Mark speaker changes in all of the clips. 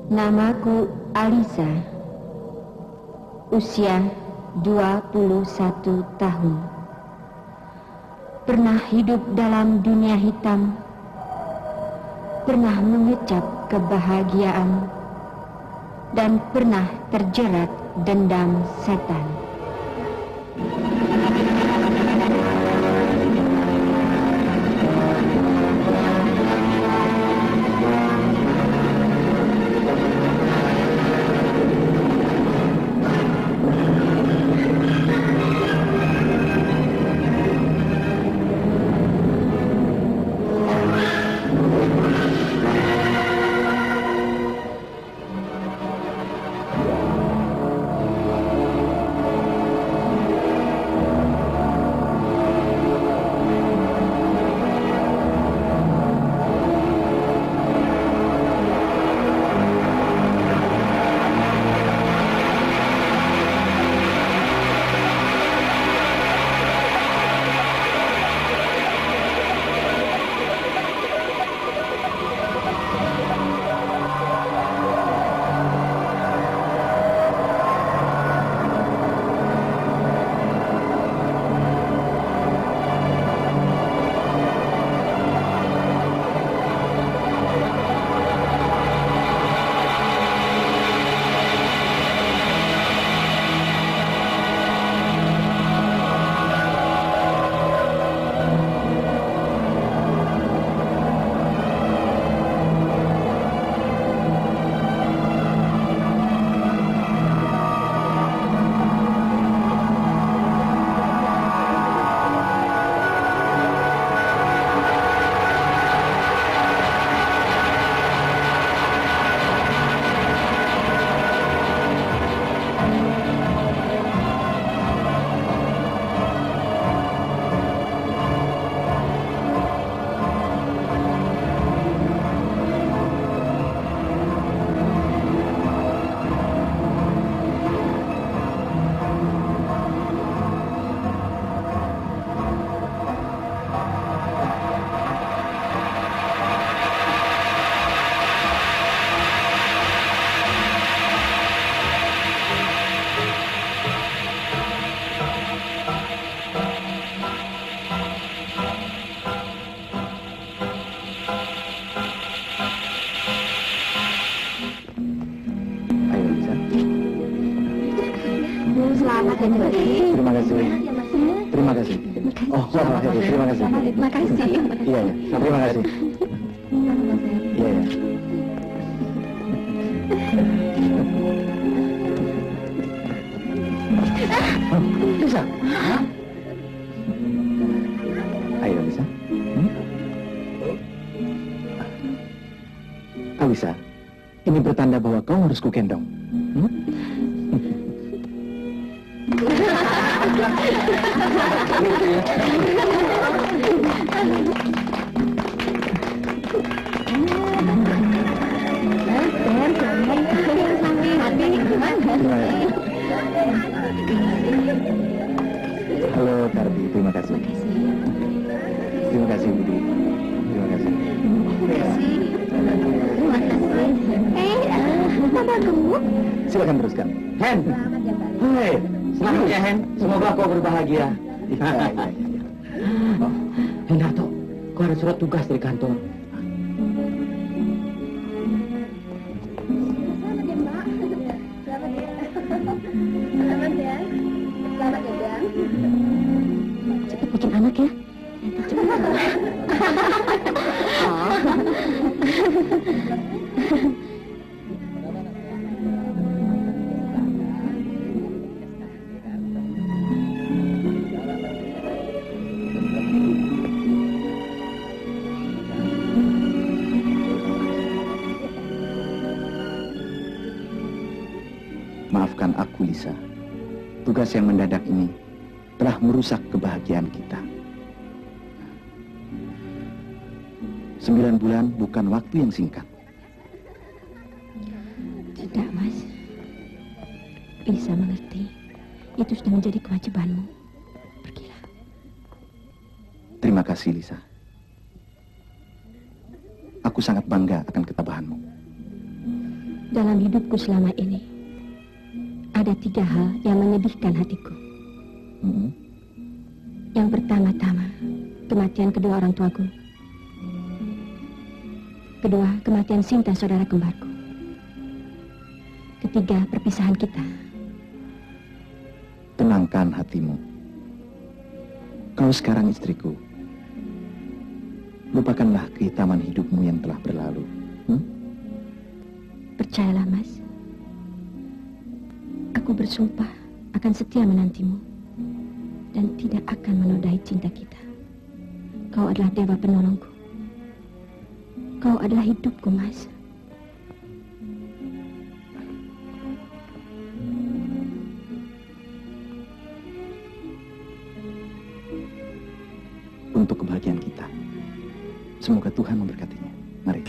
Speaker 1: Namaku Alisa. Usia 21 tahun. Pernah hidup dalam dunia hitam. Pernah mengecap kebahagiaan. Dan pernah terjerat dendam setan.
Speaker 2: Terima kasih. Terima kasih. Oh, terima kasih.
Speaker 1: Terima kasih.
Speaker 2: Iya, terima kasih. Iya, ya. Lisa. Ayo, Lisa. Lisa, ini bertanda bahwa kau harus kugendong. Halo, Tardi, terima kasih. Terima kasih, Budi. Terima kasih.
Speaker 1: Papa gemuk.
Speaker 2: Silakan teruskan. Hen. Hai. Selamat ya, Hen. Semoga kau berbahagia. Oh, Hendarto, kau ada surat tugas dari kantor.
Speaker 1: Selamat ya, Bang. Cepat bikin anak ya.
Speaker 2: Maafkan aku, Lisa. Tugas yang mendadak ini telah merusak kebahagiaan kita. 9 bulan bukan waktu yang singkat.
Speaker 1: Tidak, Mas. Lisa mengerti. Itu sudah menjadi kewajibanmu. Pergilah.
Speaker 2: Terima kasih, Lisa. Aku sangat bangga akan ketabahanmu.
Speaker 1: Dalam hidupku selama ini, ada 3 hal yang menyedihkan hatiku. Yang pertama-tama, kematian kedua orang tuaku. Kedua, kematian Sinta, saudara kembarku. Ketiga, perpisahan kita.
Speaker 2: Tenangkan hatimu. Kau sekarang istriku. Lupakanlah kehitaman hidupmu yang telah berlalu.
Speaker 1: Percayalah, Mas. Aku bersumpah akan setia menantimu dan tidak akan menodai cinta kita. Kau adalah dewa penolongku. Kau adalah hidupku, Mas.
Speaker 2: Untuk kebahagiaan kita. Semoga Tuhan memberkatinya. Mari.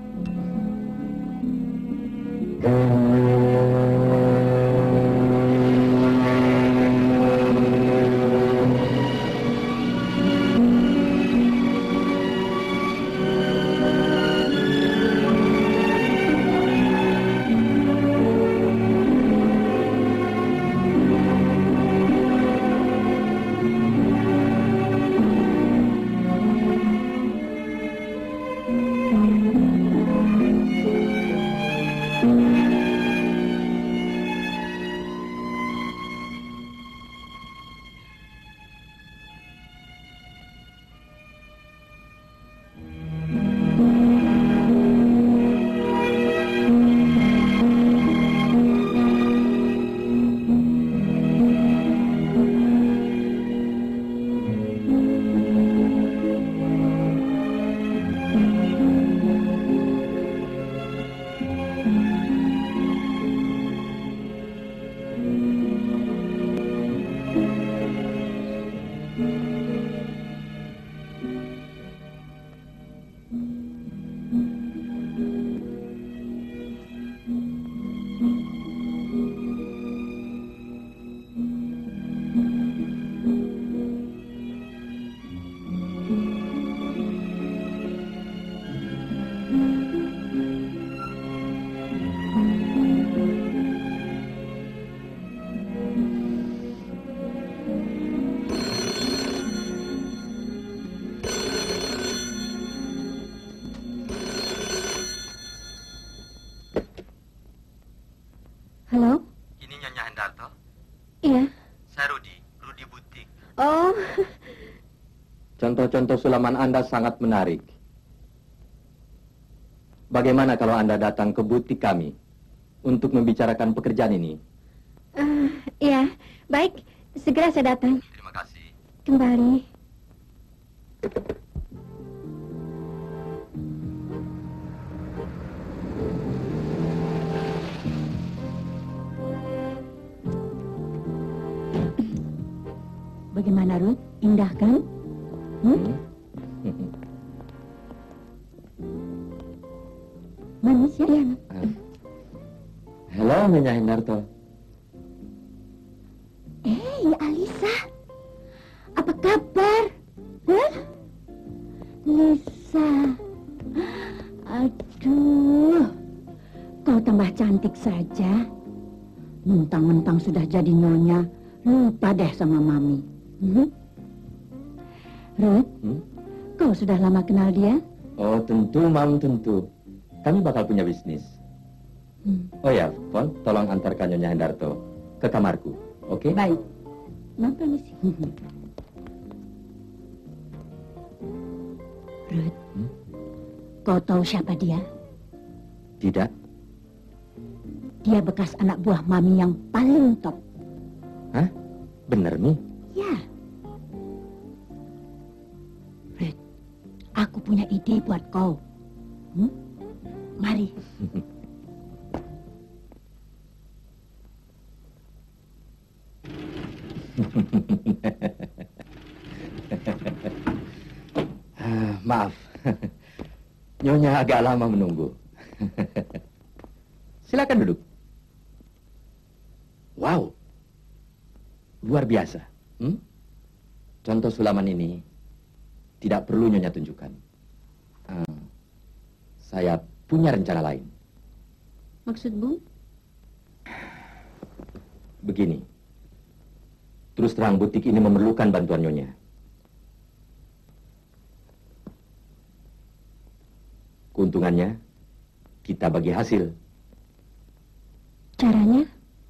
Speaker 1: Halo?
Speaker 3: Ini Nyonya Hendarto.
Speaker 1: Iya.
Speaker 3: Saya Rudi Butik.
Speaker 1: Oh,
Speaker 3: Contoh-contoh sulaman Anda sangat menarik. Bagaimana kalau Anda datang ke butik kami untuk membicarakan pekerjaan ini?
Speaker 1: iya. Baik, segera saya datang.
Speaker 3: Terima kasih.
Speaker 1: Kembali. Bagaimana, Ruth? Indah kan? Manis ya? Iya.
Speaker 3: Halo, Nyonya Hendarto.
Speaker 1: Alisa. Apa kabar? Hah? Lisa. Aduh. Kau tambah cantik saja. Mentang-mentang sudah jadi nyonya, lupa deh sama Mami. Ruth, kau sudah lama kenal dia?
Speaker 3: Oh, tentu, Mam, tentu. Kami bakal punya bisnis. Oh ya, Fon, tolong antarkan Nyonya Hendarto ke kamarku, oke?
Speaker 1: Baik. Mam permisi. Ruth, kau tahu siapa dia?
Speaker 3: Tidak.
Speaker 1: Dia bekas anak buah Mami yang paling top.
Speaker 3: Hah? Bener nih?
Speaker 1: Ya. Ruth, aku punya ide buat kau. Mari.
Speaker 3: Maaf, Nyonya agak lama menunggu. Silakan duduk. Wow, luar biasa. Contoh sulaman ini tidak perlu Nyonya tunjukkan. Saya punya rencana lain.
Speaker 1: Maksud Bung?
Speaker 3: Begini, terus terang butik ini memerlukan bantuan Nyonya. Keuntungannya, kita bagi hasil.
Speaker 1: Caranya?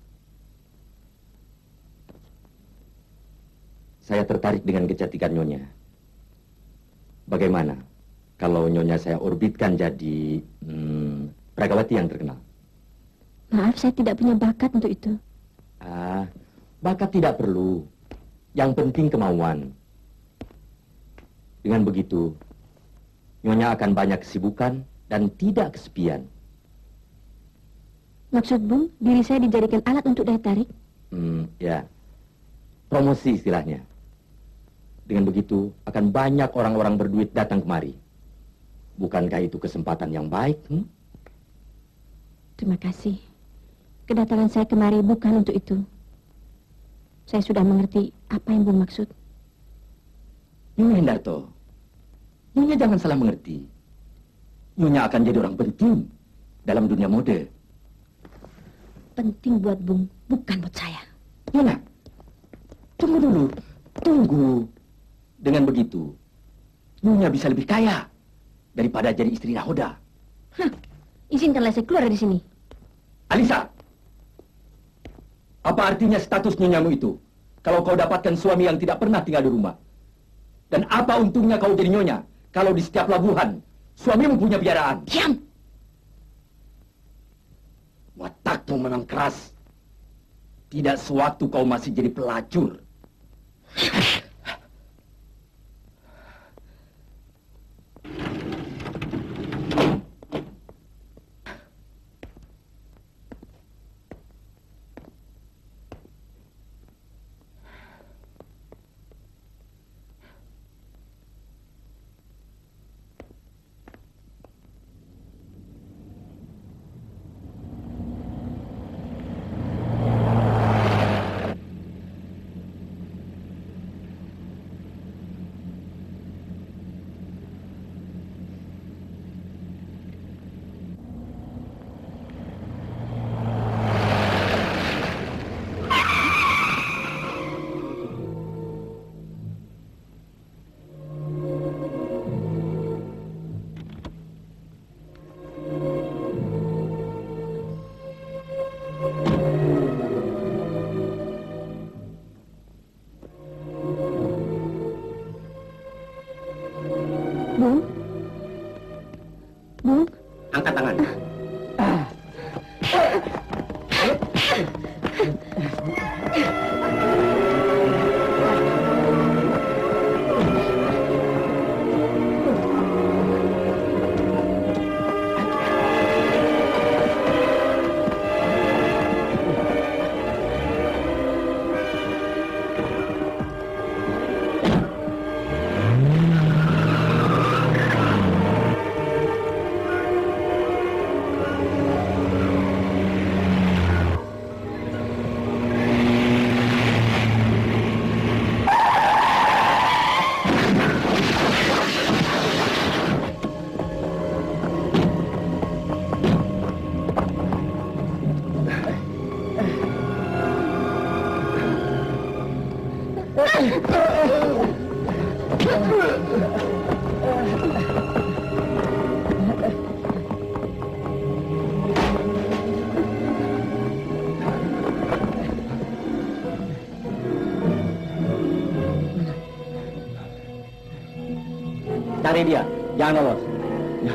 Speaker 3: Saya tertarik dengan kecantikan Nyonya. Bagaimana kalau Nyonya saya orbitkan jadi Pragawati yang terkenal?
Speaker 1: Maaf, saya tidak punya bakat untuk itu.
Speaker 3: Bakat tidak perlu. Yang penting kemauan. Dengan begitu, Nyonya akan banyak kesibukan dan tidak kesepian.
Speaker 1: Maksud Bung, diri saya dijadikan alat untuk daya tarik?
Speaker 3: Ya. Promosi istilahnya. Dengan begitu, akan banyak orang-orang berduit datang kemari. Bukankah itu kesempatan yang baik?
Speaker 1: Terima kasih. Kedatangan saya kemari bukan untuk itu. Saya sudah mengerti apa yang Bung maksud.
Speaker 2: Nyonya Hendarto, Nyonya jangan salah mengerti. Nyonya akan jadi orang penting dalam dunia mode.
Speaker 1: Penting buat Bung, bukan buat saya.
Speaker 2: Nyonya, tunggu dulu. Tunggu. Dengan begitu, Nyonya bisa lebih kaya daripada jadi istri nahoda.
Speaker 1: Izinkanlah saya keluar dari sini.
Speaker 2: Alisa, apa artinya status Nyonyamu itu kalau kau dapatkan suami yang tidak pernah tinggal di rumah? Dan apa untungnya kau jadi Nyonya kalau di setiap labuhan suamimu punya piaraan?
Speaker 1: Diam!
Speaker 2: Watakmu memang keras. Tidak sewaktu kau masih jadi pelacur.
Speaker 1: Bung? Bung?
Speaker 2: Angkat tangan. Cari dia, jangan lolos. Ya.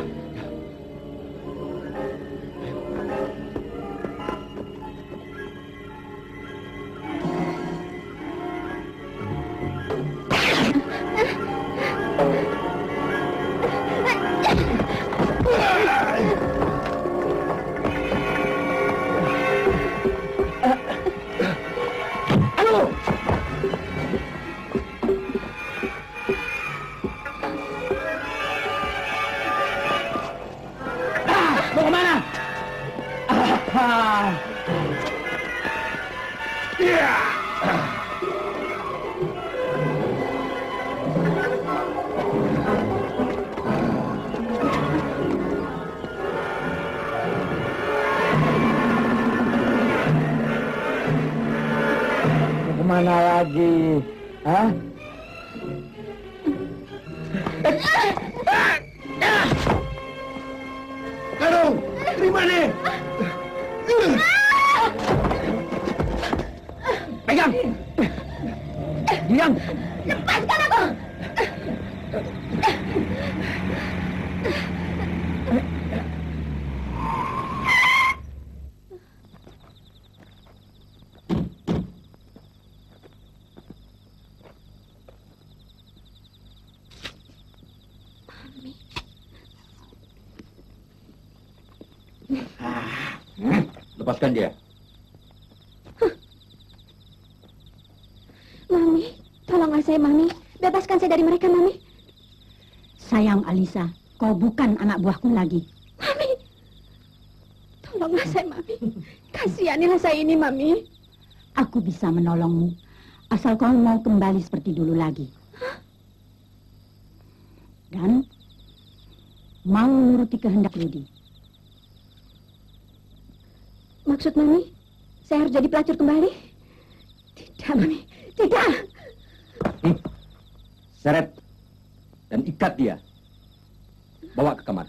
Speaker 4: kemana lagi? Hah?
Speaker 2: Karung, terima nih. Pegang. Diam.
Speaker 1: Lepaskan aku!
Speaker 2: Lepaskan dia.
Speaker 1: Mami, tolonglah saya, Mami. Bebaskan saya dari mereka, Mami.
Speaker 5: Sayang Alisa, kau bukan anak buahku lagi.
Speaker 1: Mami, tolonglah saya, Mami. Kasihanilah saya ini, Mami.
Speaker 5: Aku bisa menolongmu, asal kau mau kembali seperti dulu lagi. Dan mau menuruti kehendak Rudi.
Speaker 1: Maksud Mami, saya harus jadi pelacur kembali? Tidak, Mami. Tidak.
Speaker 2: Seret dan ikat dia. Bawa ke kamar.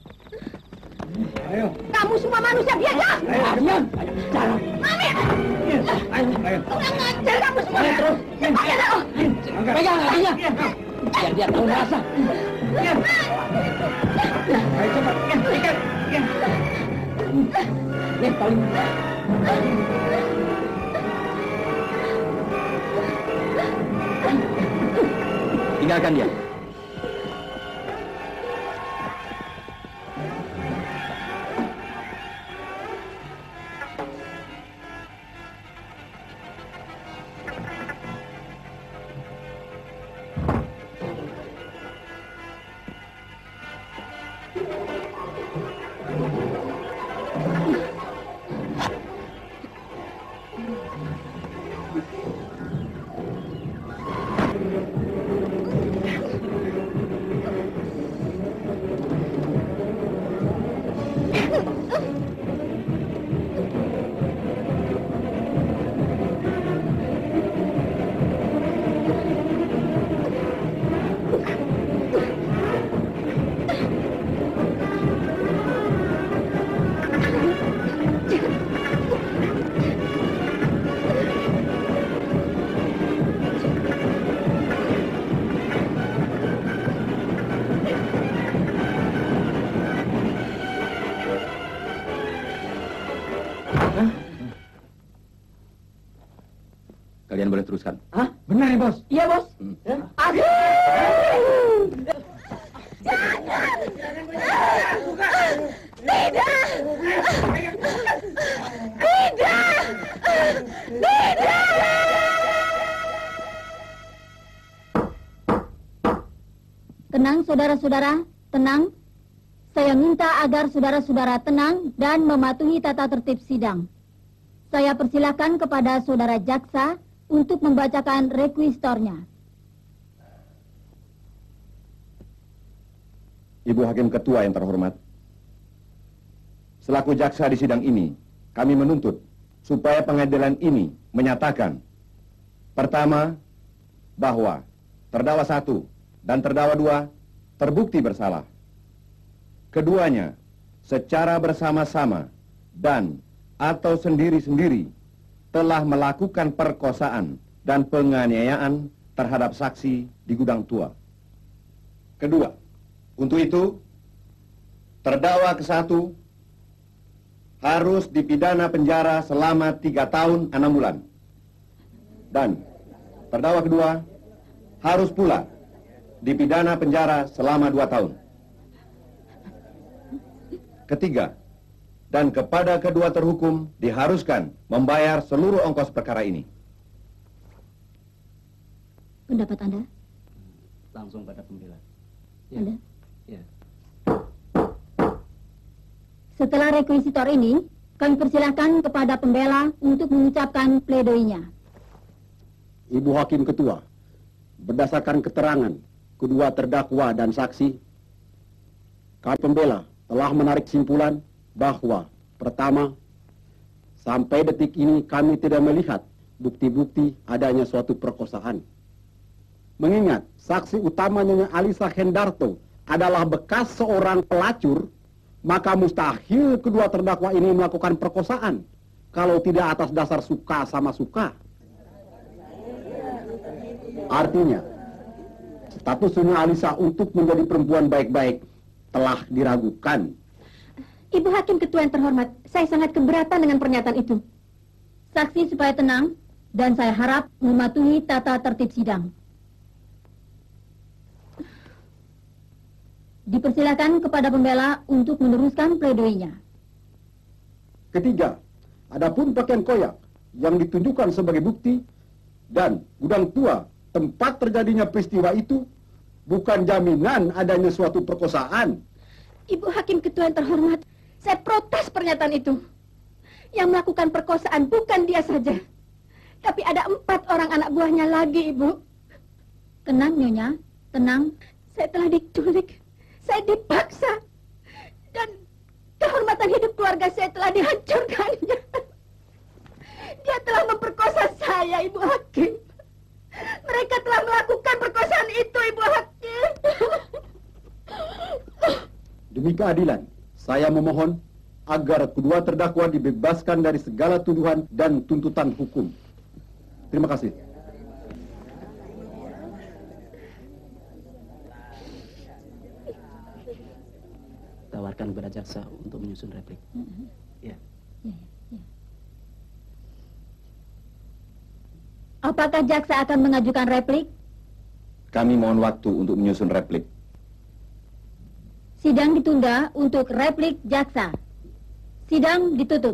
Speaker 4: Ayo.
Speaker 1: Kamu semua manusia biasa.
Speaker 4: Diam.
Speaker 1: Mami,
Speaker 4: Ayo.
Speaker 1: kurang ajar kamu semua.
Speaker 4: Terus.
Speaker 1: Ayo.
Speaker 4: Pegang kakinya. Biar dia tahu rasa. Ayo cepat. Ikat. Nih, paling.
Speaker 2: Tinggalkan dia. Kalian boleh teruskan.
Speaker 4: Hah? Benar ya, Bos? Iya, Bos.
Speaker 5: Tenang, saudara-saudara, tenang. Saya minta agar saudara-saudara tenang dan mematuhi tata tertib sidang. Saya persilakan kepada saudara jaksa untuk membacakan rekuisitornya.
Speaker 6: Ibu Hakim Ketua yang terhormat, selaku jaksa di sidang ini, kami menuntut supaya pengadilan ini menyatakan, pertama, bahwa terdakwa 1 dan terdakwa 2 terbukti bersalah. Keduanya, secara bersama-sama dan atau sendiri-sendiri telah melakukan perkosaan dan penganiayaan terhadap saksi di gudang tua. Kedua, untuk itu, terdakwa ke-1 harus dipidana penjara selama 3 tahun 6 bulan. Dan terdakwa kedua harus pula dipidana penjara selama 2 tahun. Ketiga, dan kepada kedua terhukum diharuskan membayar seluruh ongkos perkara ini.
Speaker 1: Pendapat Anda?
Speaker 2: Langsung pada pembela.
Speaker 1: Anda?
Speaker 2: Ya.
Speaker 5: Setelah rekuisitor ini, kami persilakan kepada pembela untuk mengucapkan pledoinya.
Speaker 7: Ibu Hakim Ketua, berdasarkan keterangan kedua terdakwa dan saksi, kami pembela telah menarik kesimpulan bahwa pertama, sampai detik ini kami tidak melihat bukti-bukti adanya suatu perkosaan. Mengingat saksi utama Nyonya Alisa Hendarto adalah bekas seorang pelacur, maka mustahil kedua terdakwa ini melakukan perkosaan kalau tidak atas dasar suka sama suka. Artinya, status Nyonya Alisa untuk menjadi perempuan baik-baik telah diragukan.
Speaker 1: Ibu Hakim Ketua yang terhormat, saya sangat keberatan dengan pernyataan itu.
Speaker 5: Saksi supaya tenang, dan saya harap mematuhi tata tertib sidang. Dipersilakan kepada pembela untuk meneruskan pledoinya.
Speaker 7: Ketiga, adapun pakaian koyak yang ditunjukkan sebagai bukti dan gudang tua tempat terjadinya peristiwa itu bukan jaminan adanya suatu perkosaan.
Speaker 1: Ibu Hakim Ketua yang terhormat, saya protes pernyataan itu. Yang melakukan perkosaan bukan dia saja, tapi ada 4 orang anak buahnya lagi, Ibu.
Speaker 5: Tenang, Nyonya, tenang.
Speaker 1: Saya telah diculik, saya dipaksa, dan kehormatan hidup keluarga saya telah dihancurkannya. Dia telah memperkosa saya, Ibu Hakim. Mereka telah melakukan perkosaan itu, Ibu Hakim.
Speaker 7: Demi keadilan, saya memohon agar kedua terdakwa dibebaskan dari segala tuduhan dan tuntutan hukum. Terima kasih.
Speaker 8: Tawarkan kepada jaksa untuk menyusun replik. Ya.
Speaker 5: Apakah jaksa akan mengajukan replik?
Speaker 6: Kami mohon waktu untuk menyusun replik.
Speaker 5: Sidang ditunda untuk replik jaksa. Sidang ditutup.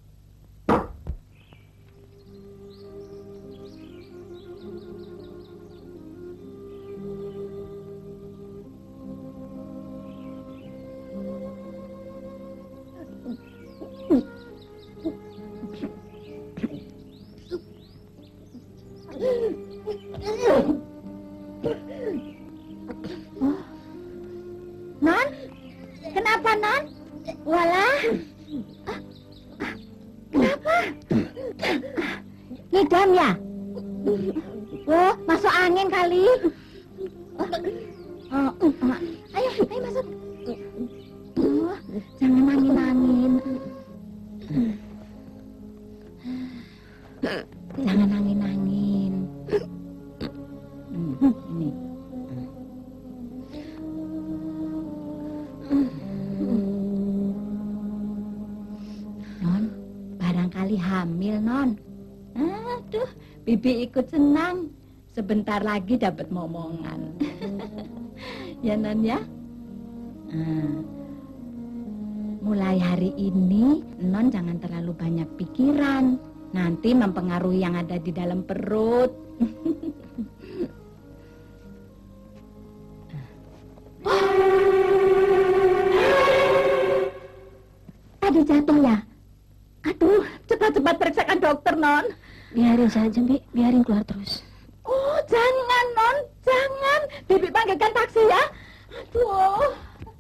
Speaker 1: Non? Kenapa, Non? Walah. Kenapa? Ngidam ya? Oh, masuk angin kali. Ayo masuk. Oh, jangan angin-angin. Jangan angin-angin. Ini. Non, barangkali hamil, Non. Aduh, Bibi ikut senang. Sebentar lagi dapat momongan. Ya, Non ya. Mulai hari ini, Non jangan terlalu banyak pikiran. Nanti mempengaruhi yang ada di dalam perut. Tadi jatuh ya? Aduh, cepat-cepat periksakan dokter, Non. Biarin saja, Bi. Biarin keluar terus. Oh, jangan, Non. Jangan. Bibi panggilkan taksi ya. Aduh.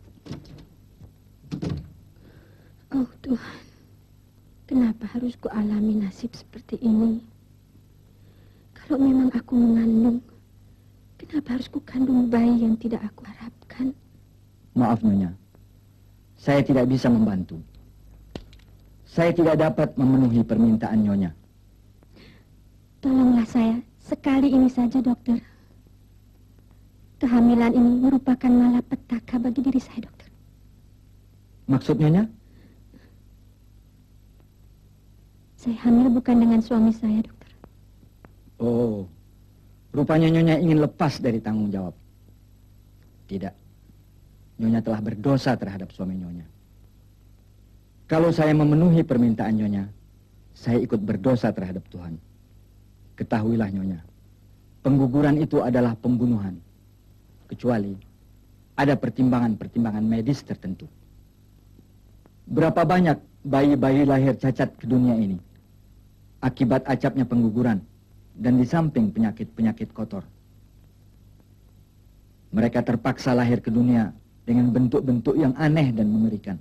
Speaker 1: Oh, Tuhan. Kenapa harus kualami nasib seperti ini? Kalau memang aku mengandung, kenapa harus kukandung bayi yang tidak aku harapkan?
Speaker 2: Maaf, Nyonya. Saya tidak bisa membantu. Saya tidak dapat memenuhi permintaan Nyonya.
Speaker 1: Tolonglah saya, sekali ini saja, dokter. Kehamilan ini merupakan malapetaka bagi diri saya, dokter.
Speaker 2: Maksud Nyonya?
Speaker 1: Saya hamil bukan dengan suami saya, dokter.
Speaker 2: Oh, rupanya Nyonya ingin lepas dari tanggung jawab. Tidak. Nyonya telah berdosa terhadap suami Nyonya. Kalau saya memenuhi permintaan Nyonya, saya ikut berdosa terhadap Tuhan. Ketahuilah Nyonya, pengguguran itu adalah pembunuhan. Kecuali ada pertimbangan-pertimbangan medis tertentu. Berapa banyak bayi-bayi lahir cacat ke dunia ini akibat acapnya pengguguran dan di samping penyakit-penyakit kotor. Mereka terpaksa lahir ke dunia dengan bentuk-bentuk yang aneh dan mengerikan.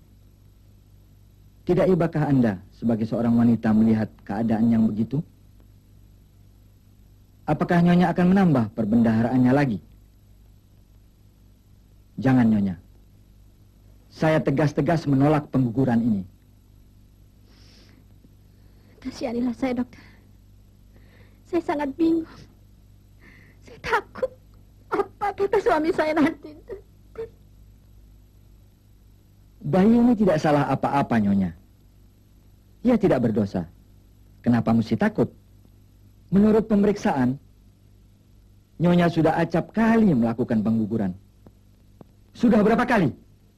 Speaker 2: Tidak ibakah Anda sebagai seorang wanita melihat keadaan yang begitu? apakah Nyonya akan menambah perbendaharaannya lagi? Jangan, Nyonya. Saya tegas-tegas menolak pengguguran ini.
Speaker 1: Kasihanilah saya, dokter. Saya sangat bingung. Saya takut. Apa kata suami saya nanti?
Speaker 2: Bayi ini tidak salah apa-apa, Nyonya. Ia tidak berdosa. Kenapa mesti takut? Menurut pemeriksaan, Nyonya sudah acap kali melakukan pengguguran. Sudah berapa kali?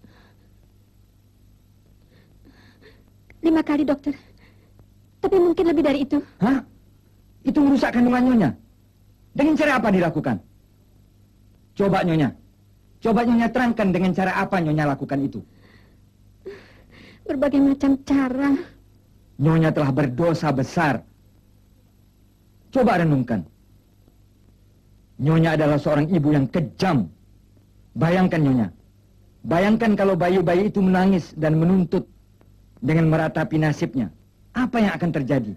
Speaker 1: 5 kali, dokter. Tapi mungkin lebih dari itu.
Speaker 2: Hah? Itu merusak kandungan Nyonya. Dengan cara apa dilakukan? Coba Nyonya terangkan dengan cara apa Nyonya lakukan itu.
Speaker 1: Berbagai macam cara.
Speaker 2: Nyonya telah berdosa besar. Coba renungkan. Nyonya adalah seorang ibu yang kejam. Bayangkan, Nyonya. Bayangkan kalau bayi-bayi itu menangis dan menuntut dengan meratapi nasibnya. Apa yang akan terjadi?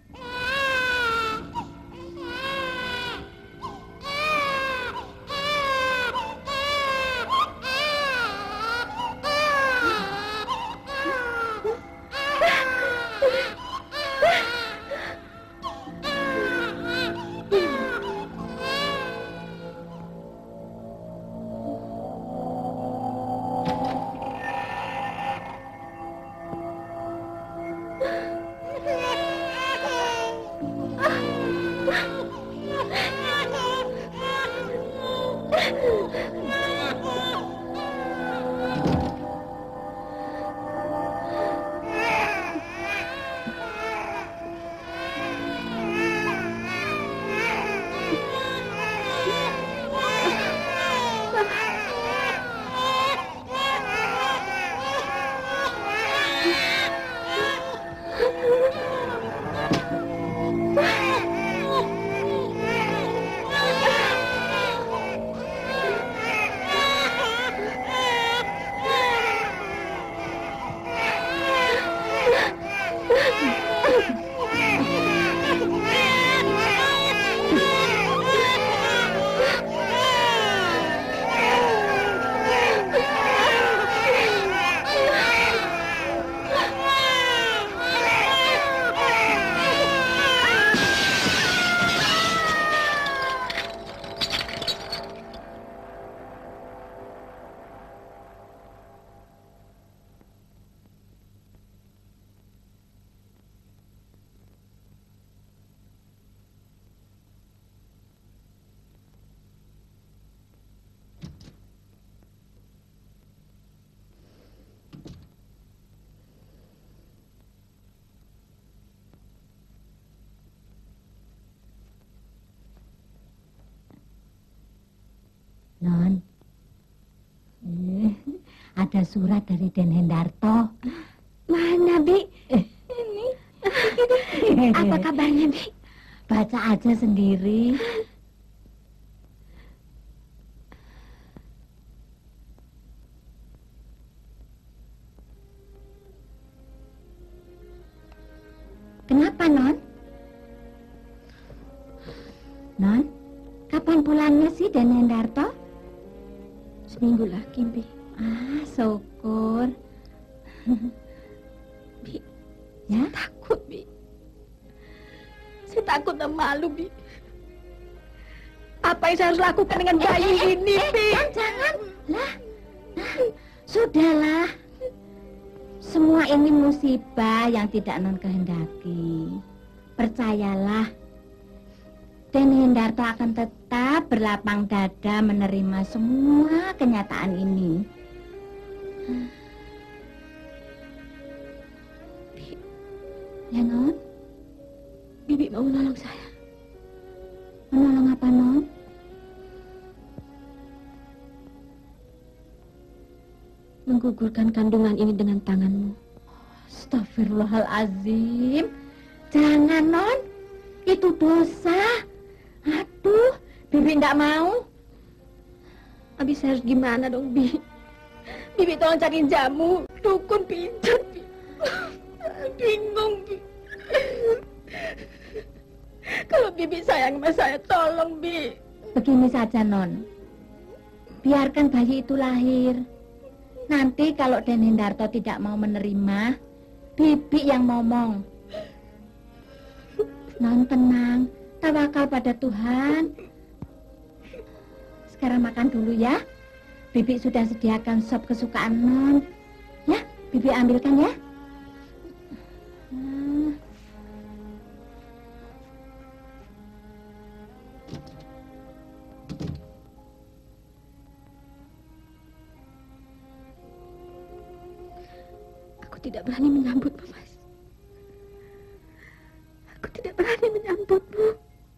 Speaker 5: Non, ada surat dari Den Hendarto.
Speaker 1: Mana, Bi? Ini. Apa kabarnya, Bi?
Speaker 5: Baca aja sendiri. Kenapa, Non? Non, kapan pulangnya sih Den Hendarto?
Speaker 1: Seminggu lagi, Bi.
Speaker 5: Ah, syukur.
Speaker 1: Bi,
Speaker 5: Ya?
Speaker 1: saya takut, Bi. Saya takut dan malu, Bi. Apa yang saya harus lakukan dengan bayi ini, Bi?
Speaker 5: Jangan. Lah, sudahlah. Semua ini musibah yang tidak Non kehendaki. Percayalah, Den Hendarto akan tetap berlapang dada menerima semua kenyataan ini.
Speaker 1: Bi,
Speaker 5: Ya, Non?
Speaker 1: Bibi mau menolong saya.
Speaker 5: Menolong apa, Non?
Speaker 1: Menggugurkan kandungan ini dengan tanganmu.
Speaker 5: Astagfirullahalazim. Jangan, Non. Itu dosa. Aduh, Bibi nggak mau.
Speaker 1: Abi, saya harus gimana dong, Bi? Bibi tolong cariin jamu. Dukun pijat, Bi. Bingung, Bi. Kalau Bibi sayang sama saya, tolong, Bi.
Speaker 5: Begini saja, Non. Biarkan bayi itu lahir. Nanti kalau Den Hendarto tidak mau menerima, Bibi yang ngomong. Non, tenang. Tawakal pada Tuhan. Sekarang makan dulu ya. Bibi sudah sediakan sop kesukaan Non. Ya, Bibi ambilkan ya.
Speaker 1: Aku tidak berani menyambutmu, Mas. Aku tidak berani menyambutmu.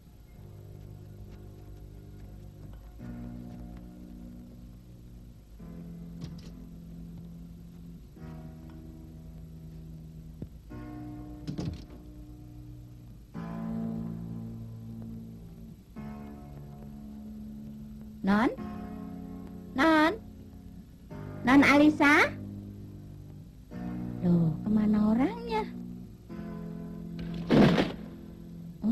Speaker 5: Non? Non? Non Alisa? Loh, kemana orangnya? Oh.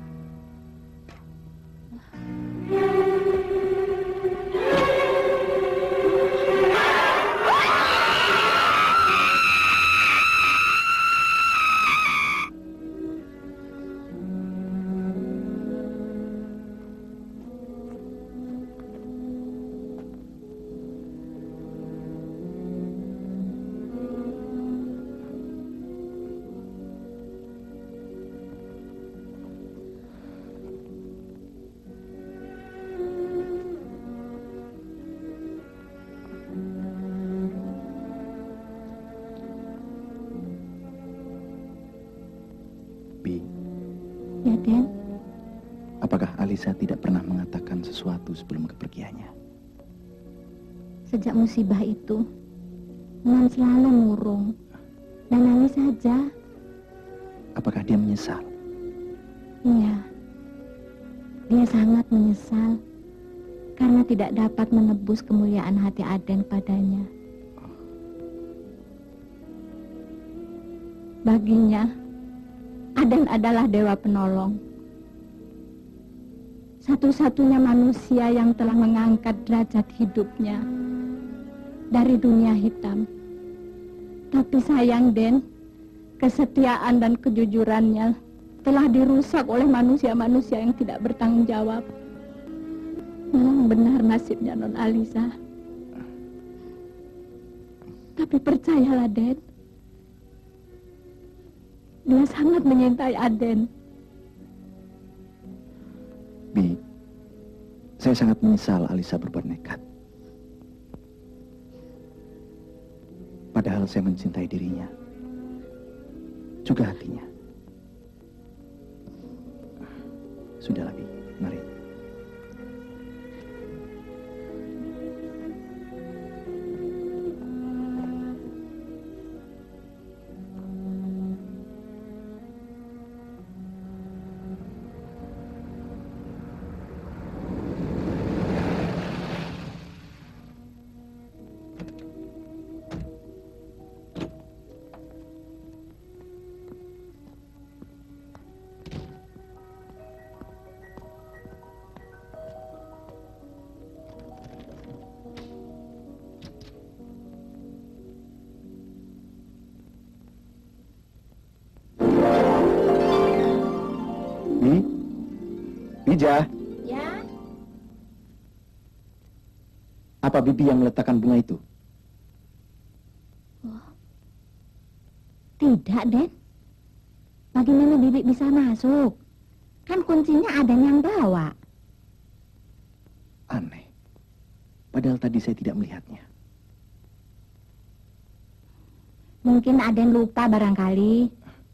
Speaker 9: Bi,
Speaker 5: Ya, Den.
Speaker 9: apakah Alisa tidak pernah mengatakan sesuatu sebelum kepergiannya?
Speaker 5: Sejak musibah itu, Non selalu murung dan nangis saja.
Speaker 9: Apakah dia menyesal?
Speaker 5: Iya, dia sangat menyesal karena tidak dapat menebus kemuliaan hati Aden padanya. Baginya, Aden adalah dewa penolong. Satu-satunya manusia yang telah mengangkat derajat hidupnya dari dunia hitam. Tapi sayang, Den, kesetiaan dan kejujurannya telah dirusak oleh manusia-manusia yang tidak bertanggung jawab. Memang benar nasibnya Non Alisa. Tapi percayalah, Den, dia sangat menyintai Aden.
Speaker 9: Bi, saya sangat menyesal Alisa berbuat nekat. Padahal saya mencintai dirinya, juga hatinya. Sudahlah, Bi, mari. Bi, Bija,
Speaker 5: Ya,
Speaker 9: apa Bibi yang meletakkan bunga itu?
Speaker 5: tidak, Den. Bagaimana Bibi bisa masuk? Kan kuncinya Aden yang bawa.
Speaker 9: Aneh. Padahal tadi saya tidak melihatnya.
Speaker 5: Mungkin Aden lupa barangkali.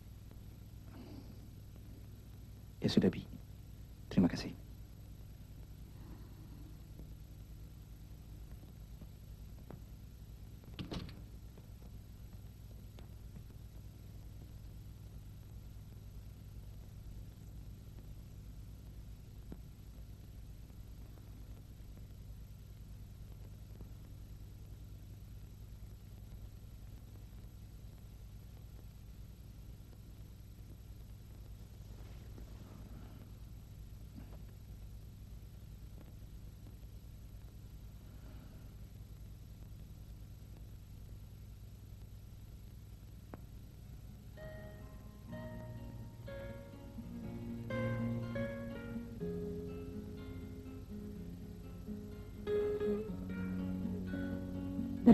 Speaker 9: Ya sudah, Bi. Terima kasih.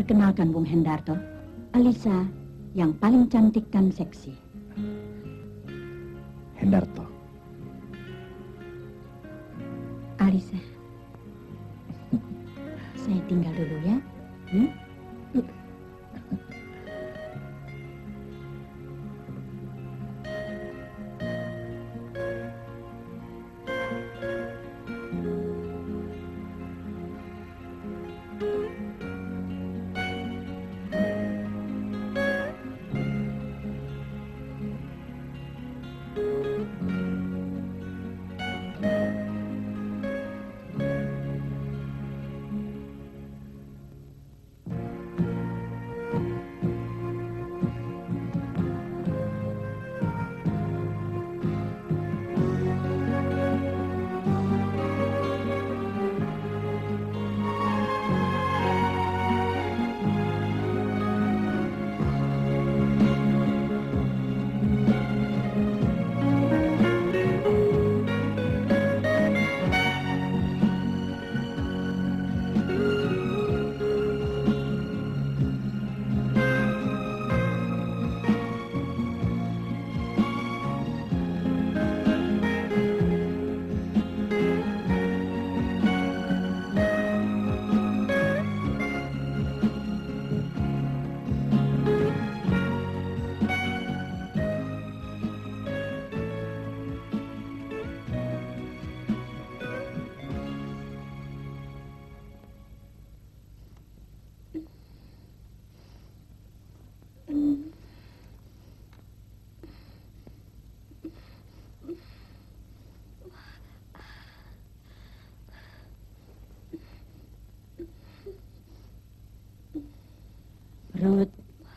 Speaker 1: Perkenalkan Bung Hendarto, Alisa yang paling cantik dan seksi.
Speaker 9: Hendarto.
Speaker 1: Alisa, saya tinggal dulu ya. Ruth,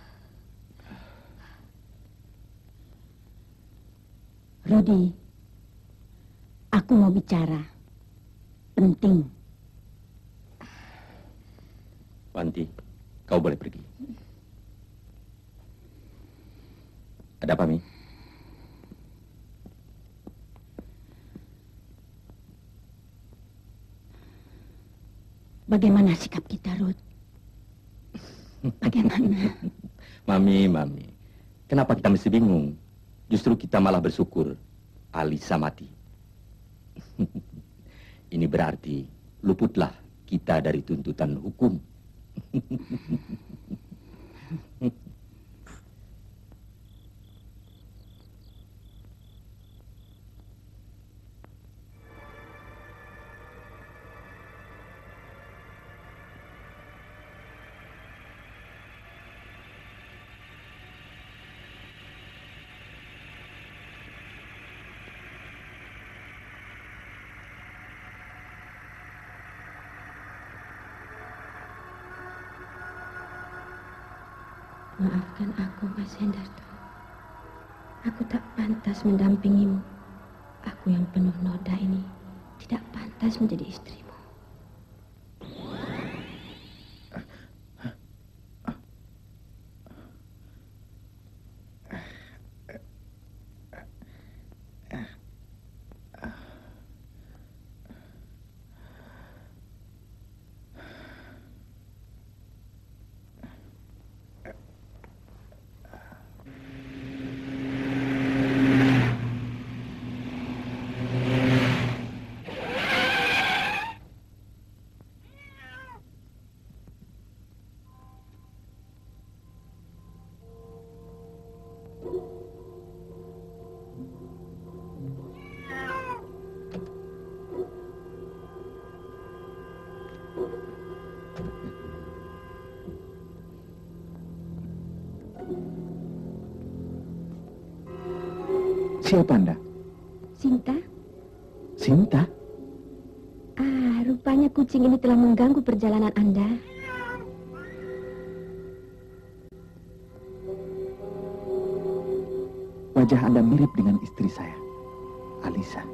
Speaker 1: Rudy, aku mau bicara. Penting.
Speaker 3: Wanti, kau boleh pergi. Ada apa, Mi?
Speaker 1: Bagaimana sikap kita, Ruth? Bagaimana?
Speaker 3: Mami, kenapa kita mesti bingung? Justru kita malah bersyukur Alisa mati. Ini berarti luputlah kita dari tuntutan hukum.
Speaker 1: Maafkan aku, Mas Hendarto. Aku tak pantas mendampingimu. Aku yang penuh noda ini tidak pantas menjadi istrimu.
Speaker 9: Siapa Anda?
Speaker 1: Sinta?
Speaker 9: Sinta?
Speaker 1: Rupanya kucing ini telah mengganggu perjalanan Anda.
Speaker 9: Wajah Anda mirip dengan istri saya, Alisa.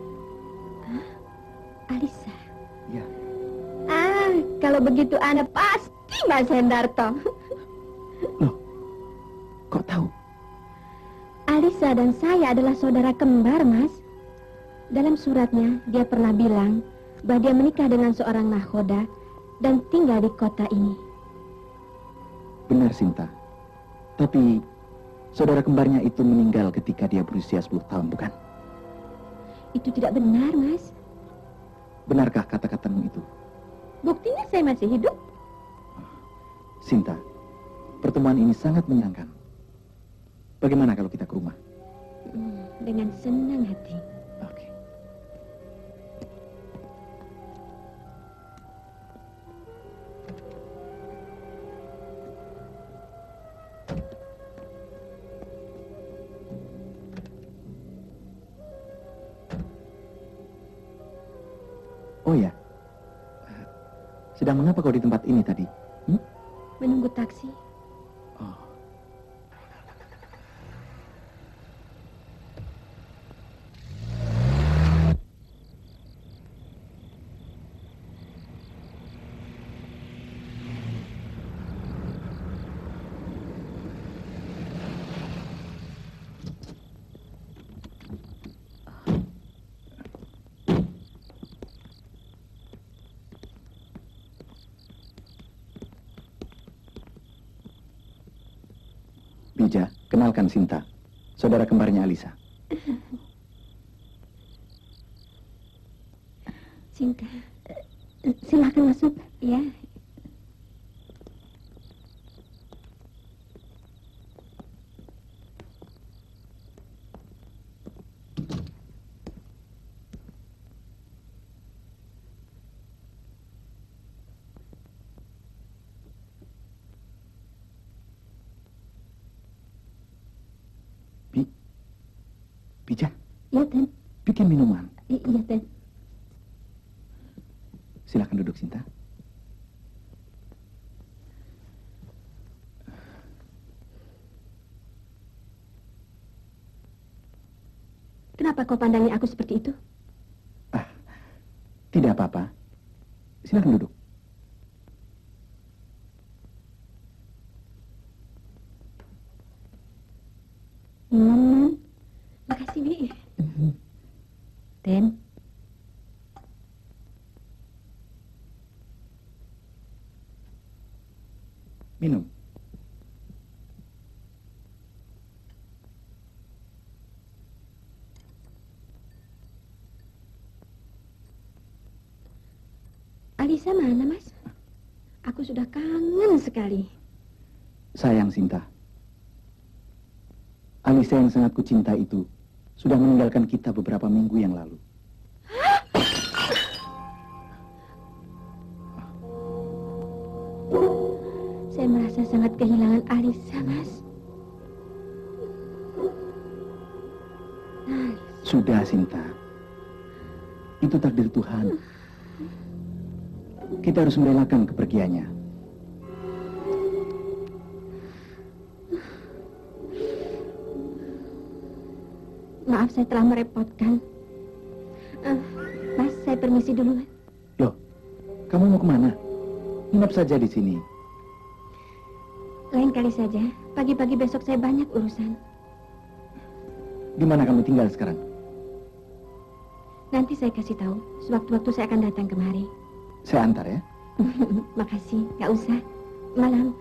Speaker 1: Alisa?
Speaker 9: Ya.
Speaker 1: Kalau begitu Anda pasti Mas Hendarto.
Speaker 9: Loh, kok tahu?
Speaker 1: Alisa dan saya adalah saudara kembar, Mas. Dalam suratnya, dia pernah bilang bahwa dia menikah dengan seorang nakhoda dan tinggal di kota ini.
Speaker 9: Benar, Sinta. Tapi saudara kembarnya itu meninggal ketika dia berusia 10 tahun, bukan?
Speaker 1: Itu tidak benar, Mas.
Speaker 9: Benarkah kata-katamu itu?
Speaker 1: Buktinya saya masih hidup.
Speaker 9: Sinta, pertemuan ini sangat menyenangkan. Bagaimana kalau kita ke rumah?
Speaker 1: Dengan senang hati.
Speaker 9: Oke. Oh ya, sedang mengapa kau di tempat ini tadi?
Speaker 1: Menunggu taksi.
Speaker 9: Oh. Bija, kenalkan Sinta, saudara kembarnya Alisa.
Speaker 1: Sinta, silakan masuk. Ya.
Speaker 9: Bija,
Speaker 1: Ya, Ten.
Speaker 9: bikin minuman.
Speaker 1: Iya, Ten.
Speaker 9: Silakan duduk, Sinta.
Speaker 1: Kenapa kau pandangi aku seperti itu?
Speaker 9: Tidak apa-apa. Silakan duduk.
Speaker 1: Makasih, Bi. Ten.
Speaker 9: Minum.
Speaker 1: Alisa mana, Mas? Aku sudah kangen sekali.
Speaker 9: Sayang, Sinta. Alisa yang sangat kucinta itu sudah meninggalkan kita beberapa minggu yang lalu.
Speaker 1: Saya merasa sangat kehilangan Alisa, Mas.
Speaker 9: Sudah, Sinta. Itu takdir Tuhan. Kita harus merelakan kepergiannya.
Speaker 1: Maaf, saya telah merepotkan. Mas, saya permisi dulu.
Speaker 9: Loh, kamu mau kemana? Nginap saja di sini.
Speaker 1: Lain kali saja. Pagi-pagi besok saya banyak urusan.
Speaker 9: Di mana kamu tinggal sekarang?
Speaker 1: Nanti saya kasih tahu. Sewaktu-waktu saya akan datang kemari.
Speaker 9: Saya antar ya.
Speaker 1: Makasih, nggak usah. Malam.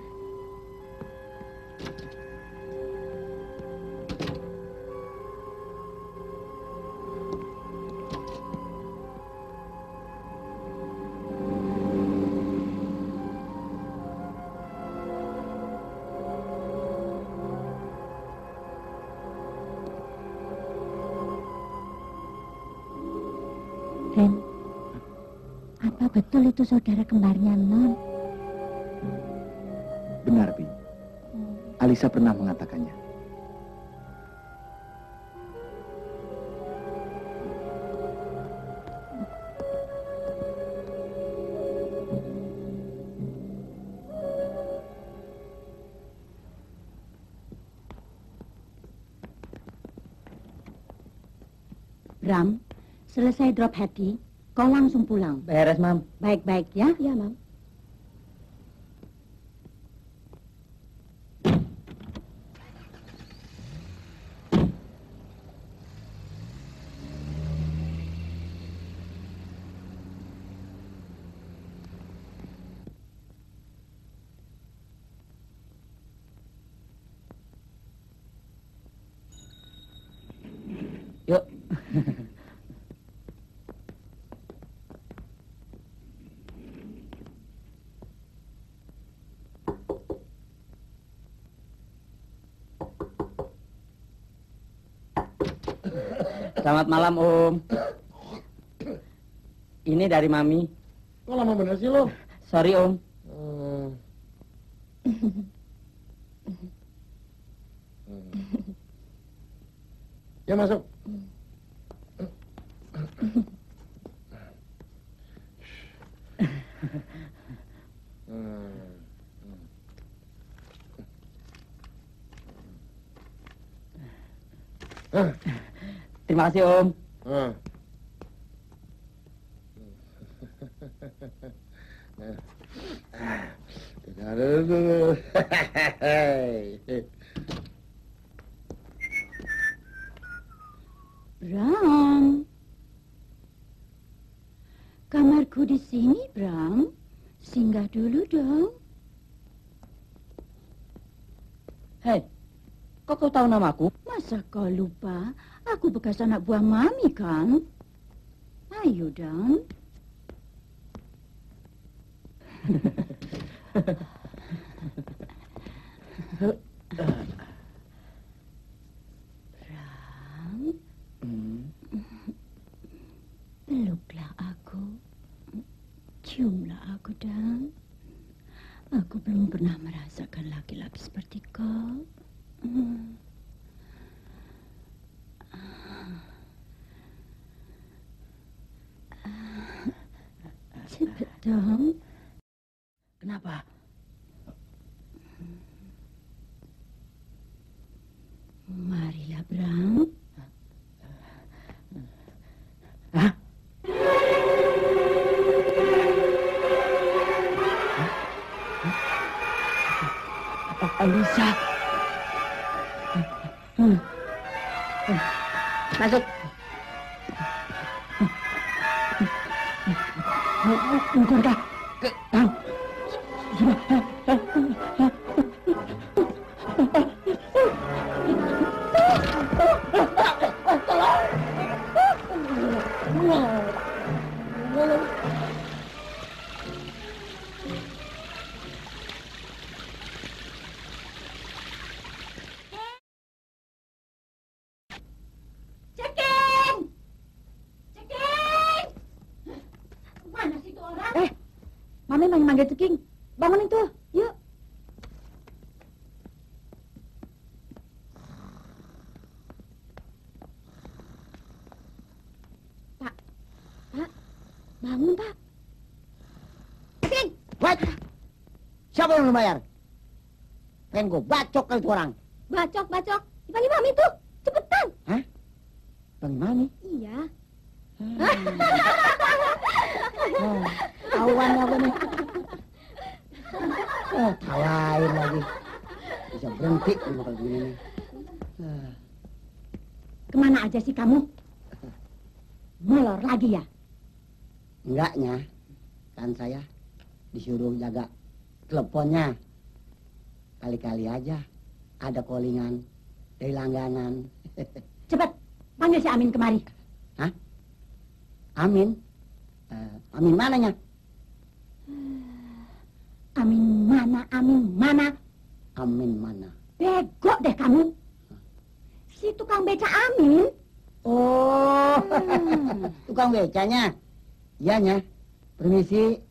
Speaker 5: Ren, apa betul itu saudara kembarnya Non?
Speaker 9: Benar, Bi. Alisa pernah mengatakannya.
Speaker 5: Bram, selesai drop Hati, kau langsung pulang.
Speaker 4: Beres, Mam.
Speaker 5: Baik-baik ya?
Speaker 1: Ya, Mam.
Speaker 4: Yuk. Selamat malam, Om. Ini dari Mami.
Speaker 10: Kok lama bener sih lo?
Speaker 4: Sorry, Om.
Speaker 10: Ya masuk.
Speaker 4: Terima kasih, Om.
Speaker 1: Bram, kamarku di sini, Bram. Singgah dulu dong.
Speaker 4: Hei, kok kau tahu namaku?
Speaker 1: Masa kau lupa? Aku bekas anak buah Mami, kan? Ayo, dong. Bram, peluklah aku. Ciumlah aku, dan aku belum pernah merasakan laki-laki seperti kau. Cepat dong.
Speaker 4: Kenapa?
Speaker 1: Marilah, Bram.
Speaker 4: Hah? Alisa. Masuk. Bukankah kau sudah
Speaker 1: Mami manggil Ceking. Bangunin tuh, yuk. Pak, bangun, Pak. Ceking!
Speaker 11: What? Siapa yang bayar? Pengen gue bacok kali tuh orang.
Speaker 1: Bacok. Dipanggil Mami tuh, cepetan.
Speaker 11: Hah? Panggil Mami?
Speaker 1: Iya.
Speaker 11: Tahuan apa nih? Tawain lagi. Bisa berhenti kalau kayak gini nih.
Speaker 1: Kemana aja sih kamu? Molor lagi ya?
Speaker 11: Enggaknya. Kan saya disuruh jaga teleponnya. Kali-kali aja ada callingan dari langganan.
Speaker 1: Cepet, panggil si Amin kemari.
Speaker 11: Hah? Amin? Amin mananya?
Speaker 1: Amin mana?
Speaker 11: Amin mana?
Speaker 1: Bego deh kamu. Si tukang beca Amin.
Speaker 11: Oh, tukang becanya. Iyanya. Permisi.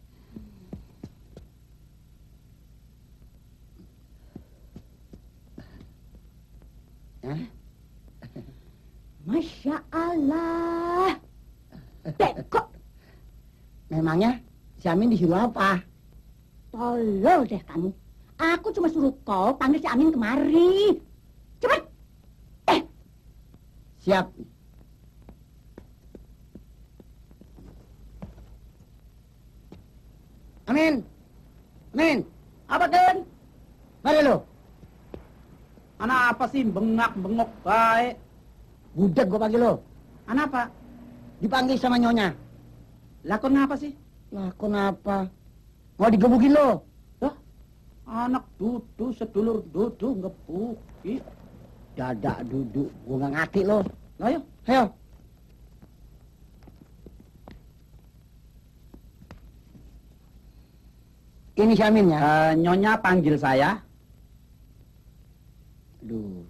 Speaker 1: Masya Allah. Bego.
Speaker 11: Memangnya si Amin disuruh apa?
Speaker 1: Tolol deh kamu. Aku cuma suruh kau panggil si Amin kemari. Cepet.
Speaker 11: Siap. Amin.
Speaker 4: Apa, Den?
Speaker 11: Mari lu.
Speaker 4: Anak apa sih bengak-bengok baik?
Speaker 11: Budek gua panggil lu.
Speaker 4: Anak apa?
Speaker 11: Dipanggil sama nyonya.
Speaker 4: Lakon apa sih?
Speaker 11: Lakon apa? Mau digebukin lu.
Speaker 4: Lah, anak dudu sedulur dudu ngebuki.
Speaker 11: Dadak duduk, gua nggak ngerti lu.
Speaker 2: Ayo, ayo.
Speaker 11: Ini Syaminnya.
Speaker 2: Nyonya panggil saya. Aduh.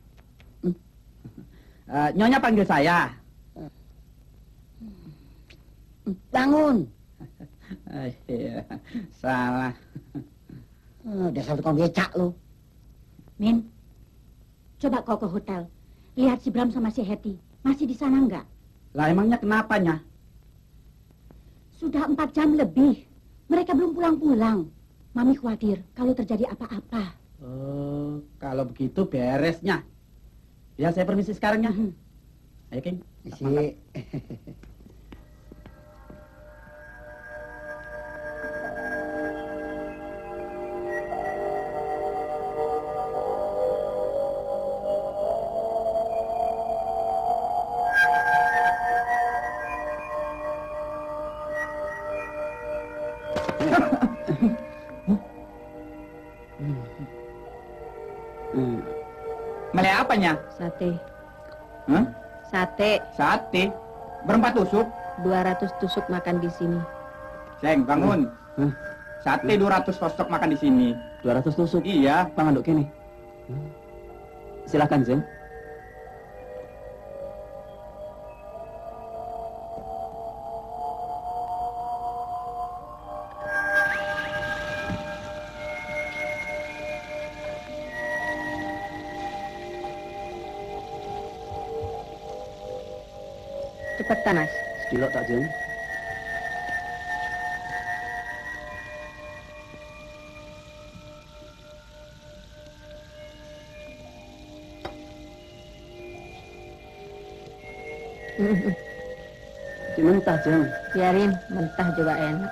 Speaker 2: Nyonya panggil saya.
Speaker 11: Bangun.
Speaker 2: Iya, salah.
Speaker 11: Dasar tukang becak lu.
Speaker 1: Min, coba kau ke hotel. Lihat si Bram sama si Hetty. Masih di sana enggak?
Speaker 2: Lah emangnya kenapanya?
Speaker 1: Sudah 4 jam lebih. Mereka belum pulang-pulang. Mami khawatir kalau terjadi apa-apa.
Speaker 2: Oh, kalau begitu beresnya. Ya, saya permisi sekarang ya. Ayo, King.
Speaker 11: Si.
Speaker 2: Melek apanya?
Speaker 1: Sate.
Speaker 2: Hah?
Speaker 1: Sate.
Speaker 2: Sate? Berempat tusuk?
Speaker 1: 200 tusuk makan di sini.
Speaker 2: Seng, bangun. Sate 200 tusuk makan di sini.
Speaker 8: 200 tusuk?
Speaker 2: Iya.
Speaker 8: Panganduk kene. Silakan, Zeng.
Speaker 1: Cepetan, Mas.
Speaker 8: Sedilok tak, Zeng? Mentah, Zeng.
Speaker 1: Biarin, mentah juga enak.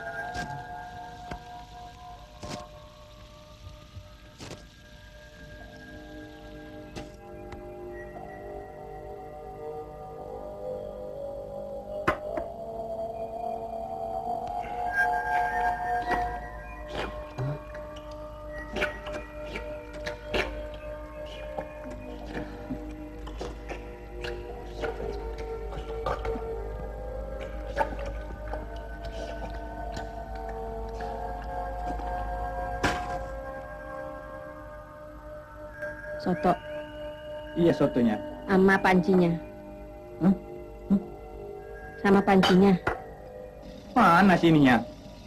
Speaker 1: Soto.
Speaker 2: Iya, sotonya.
Speaker 1: Sama pancinya.
Speaker 2: Hah?
Speaker 1: Sama pancinya.
Speaker 2: Mana sininya?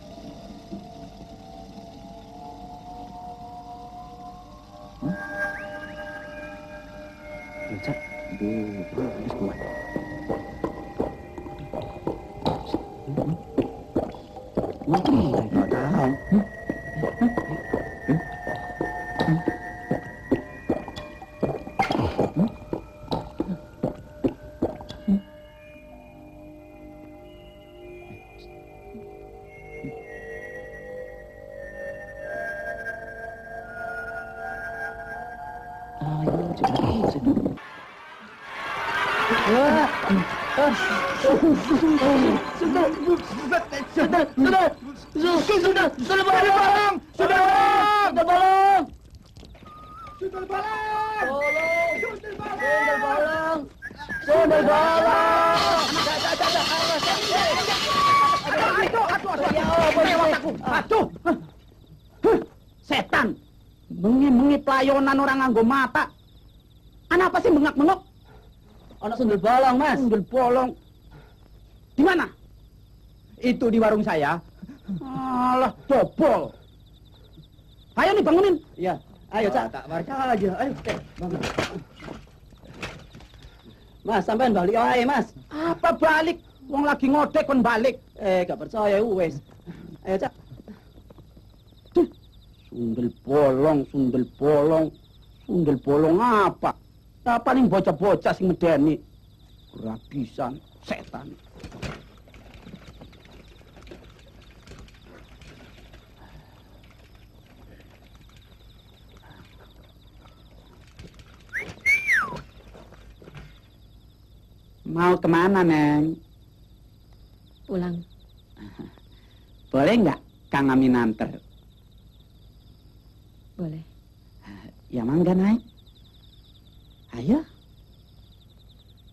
Speaker 8: Cak. Aduh, habis kuat. Nggak tahu.
Speaker 2: Setan! Bengi-bengi pelayonan orang nganggo mata. Anak apa sih bengak-bengok?
Speaker 8: Anak sundel bolong, Mas.
Speaker 2: Sundel bolong. Di mana? Itu di warung saya. Alah, bobol. Ayo nih bangunin.
Speaker 8: Iya, ayo, Cak. Tak percaya aja. Ayo, bangun. Mas, sampean balik aja, Mas.
Speaker 2: Apa balik? Wong lagi ngodek kon balik.
Speaker 8: Gak percaya wes. Ayo, Cak.
Speaker 2: Sundel bolong, sundel bolong. Sundel bolong apa? Ya, paling bocah-bocah sing medeni. Kerabisan, setan. Mau kemana, Neng?
Speaker 1: Pulang.
Speaker 2: Boleh nggak Kang Amin anter?
Speaker 1: Boleh.
Speaker 2: Ya mangga naik. Ayo.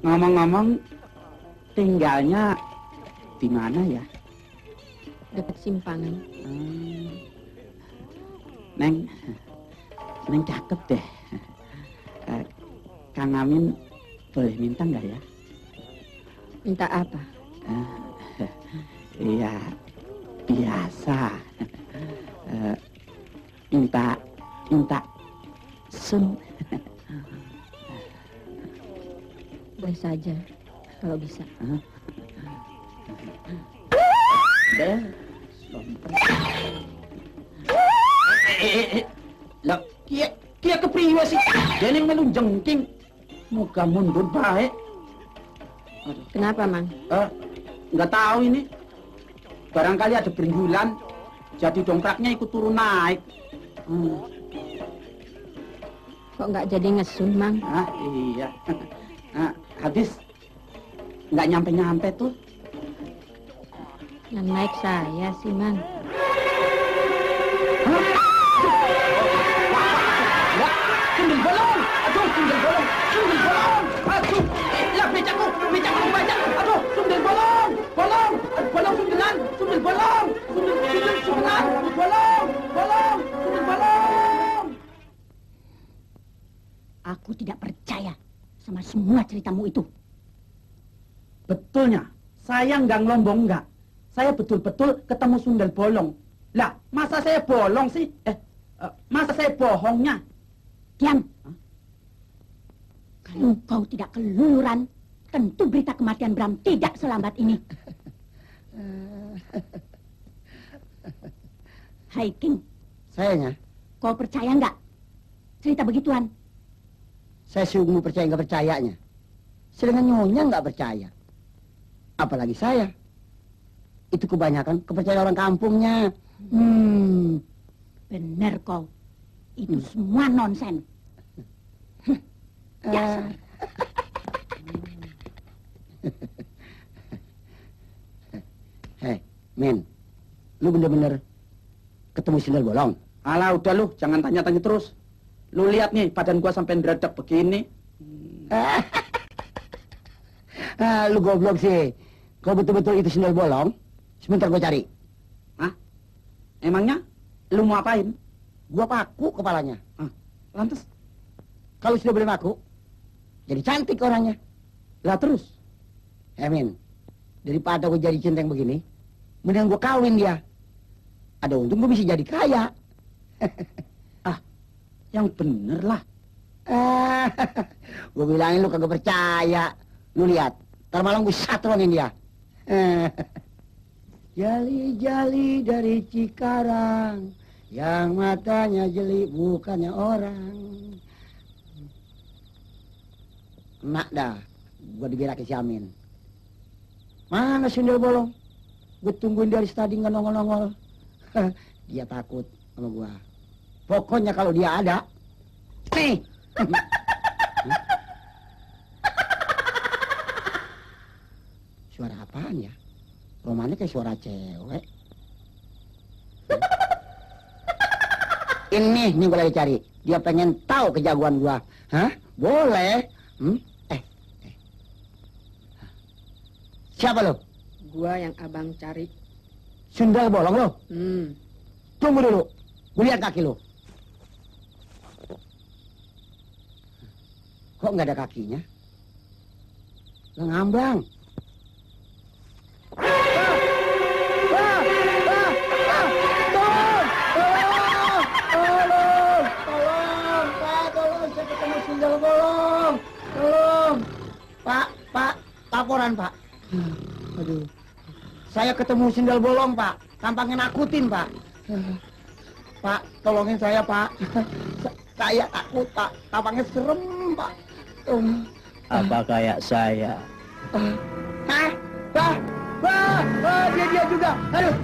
Speaker 8: Ngomong-ngomong, tinggalnya di mana ya?
Speaker 1: Dekat simpangan.
Speaker 8: Neng cakep deh. Kang Amin boleh minta nggak ya?
Speaker 1: Minta apa?
Speaker 8: Iya, biasa. Minta sun.
Speaker 1: Boleh saja, kalau bisa.
Speaker 8: Deh, lah, kia kepriwe sih? Dia yang melu jengking. Muka mundur baik.
Speaker 1: Kenapa, Mang?
Speaker 8: Nggak tahu ini. Barangkali ada benjolan, jadi dongkraknya ikut turun naik.
Speaker 1: Kok nggak jadi ngesun, Mang?
Speaker 8: Iya. Habis nggak nyampe-nyampe tuh.
Speaker 1: Yang naik saya sih, Mang.
Speaker 8: Sundel bolong! Aduh, sundel bolong! Sundel bolong! Aduh, lah becakku banyak! Aduh, sundel bolong! Bolong! Bolong sundelan! Sundel bolong! Sundelan! Bolong! Sundel bolong!
Speaker 5: Aku tidak percaya sama semua ceritamu itu.
Speaker 8: Betulnya, saya nggak ngelombong nggak. Saya betul-betul ketemu sundel bolong. Lah, masa saya bolong sih? Masa saya bohongnya?
Speaker 5: Diam. Kalau kau tidak keluyuran, tentu berita kematian Bram tidak selambat ini. Hai King.
Speaker 11: Sayanya?
Speaker 5: Kau percaya nggak cerita begituan?
Speaker 11: Saya sungguh percaya nggak percayanya. Sedangkan Nyonya nggak percaya. Apalagi saya. Itu kebanyakan kepercayaan orang kampungnya.
Speaker 5: Benar kau. Itu semua nonsen.
Speaker 11: Hei, Men. Lu bener-bener ketemu sundel bolong?
Speaker 8: Alah, udah lu, jangan tanya-tanya terus. Lu lihat nih, badan gua sampai ngeredak begini.
Speaker 11: Lu goblok sih. Kalau betul-betul itu sundel bolong, sebentar gua cari.
Speaker 8: Emangnya lu mau apain?
Speaker 11: Gua paku kepalanya.
Speaker 8: Lantas?
Speaker 11: Kalau sudah boleh paku, jadi cantik orangnya.
Speaker 8: Lah terus?
Speaker 11: Min, daripada gua jadi centeng begini, mending gua kawin dia. Ada untung gua bisa jadi kaya.
Speaker 8: Yang bener lah.
Speaker 11: Gua bilangin lu kagak percaya. Lu lihat, ntar malam gua satrongin dia. Jali-jali dari Cikarang, yang matanya jeli bukannya orang. Enak dah, gua dibirakin si Amin. Mana sundel bolong? Gua tungguin dari tadi nggak nongol-nongol. Dia takut sama gua. Pokoknya kalau dia ada, nih. Suara apaan ya? Romannya kayak suara cewek. Ini gue lagi cari. Dia pengen tahu kejagoan gua. Hah? Boleh. Siapa lo?
Speaker 1: Gua yang abang cari.
Speaker 11: Sundel bolong lo? Tunggu dulu. Gue lihat kaki lo. Kok nggak ada kakinya? Lo ngambang. Sundel bolong, tolong, Pak, laporan Pak. Aduh, saya ketemu sundel bolong Pak, tampaknya nakutin Pak. Pak, tolongin saya Pak. Saya takut Pak, tampaknya serem Pak.
Speaker 4: Apa kayak saya?
Speaker 11: Dia juga. Aduh.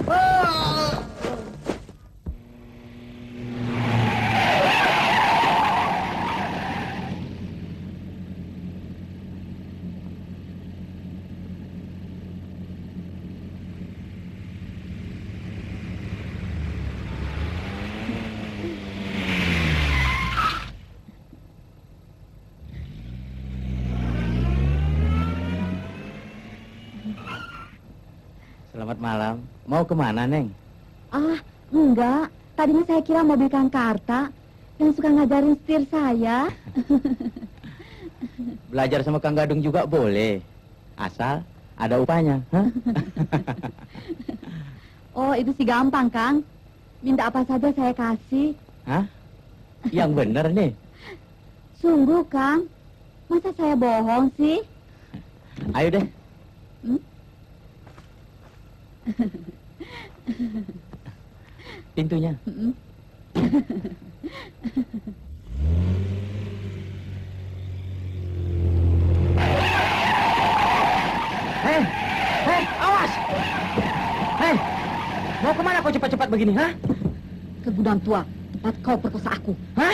Speaker 2: Selamat malam. Mau kemana, Neng?
Speaker 5: Ah, enggak. Tadinya saya kira mau beli Kang Karta yang suka ngajarin setir saya.
Speaker 2: Belajar sama Kang Gadung juga boleh. Asal ada upahnya. Hah?
Speaker 5: Oh, itu sih gampang, Kang. Minta apa saja saya kasih.
Speaker 2: Hah? Yang bener nih.
Speaker 5: Sungguh, Kang. Masa saya bohong sih?
Speaker 2: Ayo deh. Pintunya. Hei, awas! Hei, mau kemana kau cepat-cepat begini, ha?
Speaker 5: Ke gudang tua, tempat kau perkosa aku.
Speaker 2: Hah?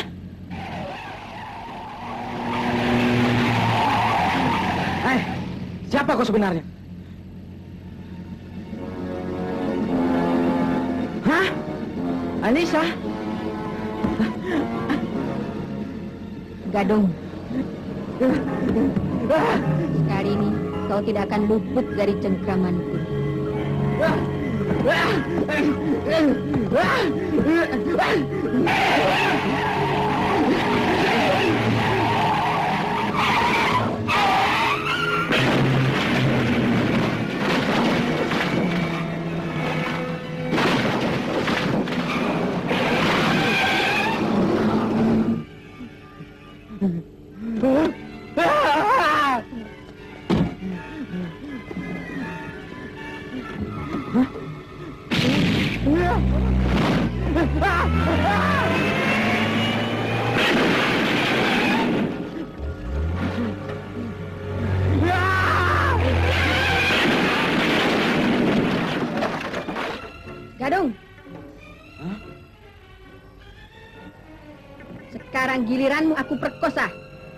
Speaker 2: Hei, siapa kau sebenarnya? Hah? Alisa?
Speaker 5: Gadung. Kali ini kau tidak akan luput dari cengkramanku. Gadung. Sekarang giliranmu aku perkosa.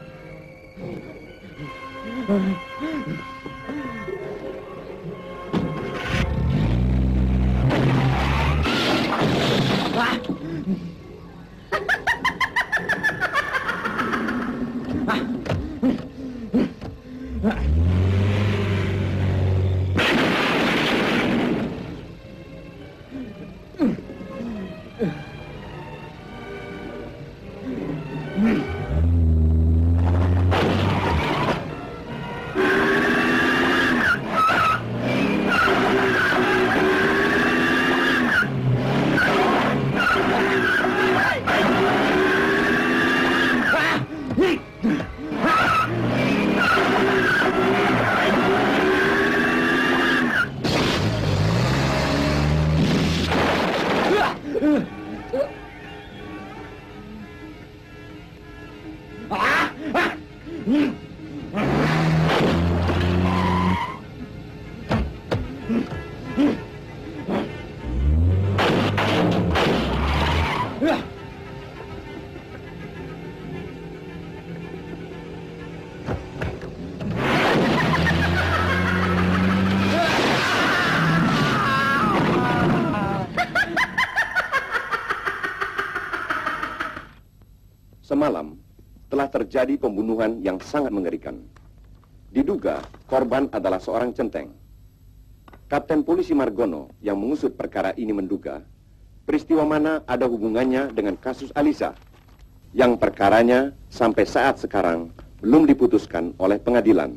Speaker 6: Semalam telah terjadi pembunuhan yang sangat mengerikan. Diduga korban adalah seorang centeng. Kapten Polisi Margono yang mengusut perkara ini menduga peristiwa mana ada hubungannya dengan kasus Alisa yang perkaranya sampai saat sekarang belum diputuskan oleh pengadilan.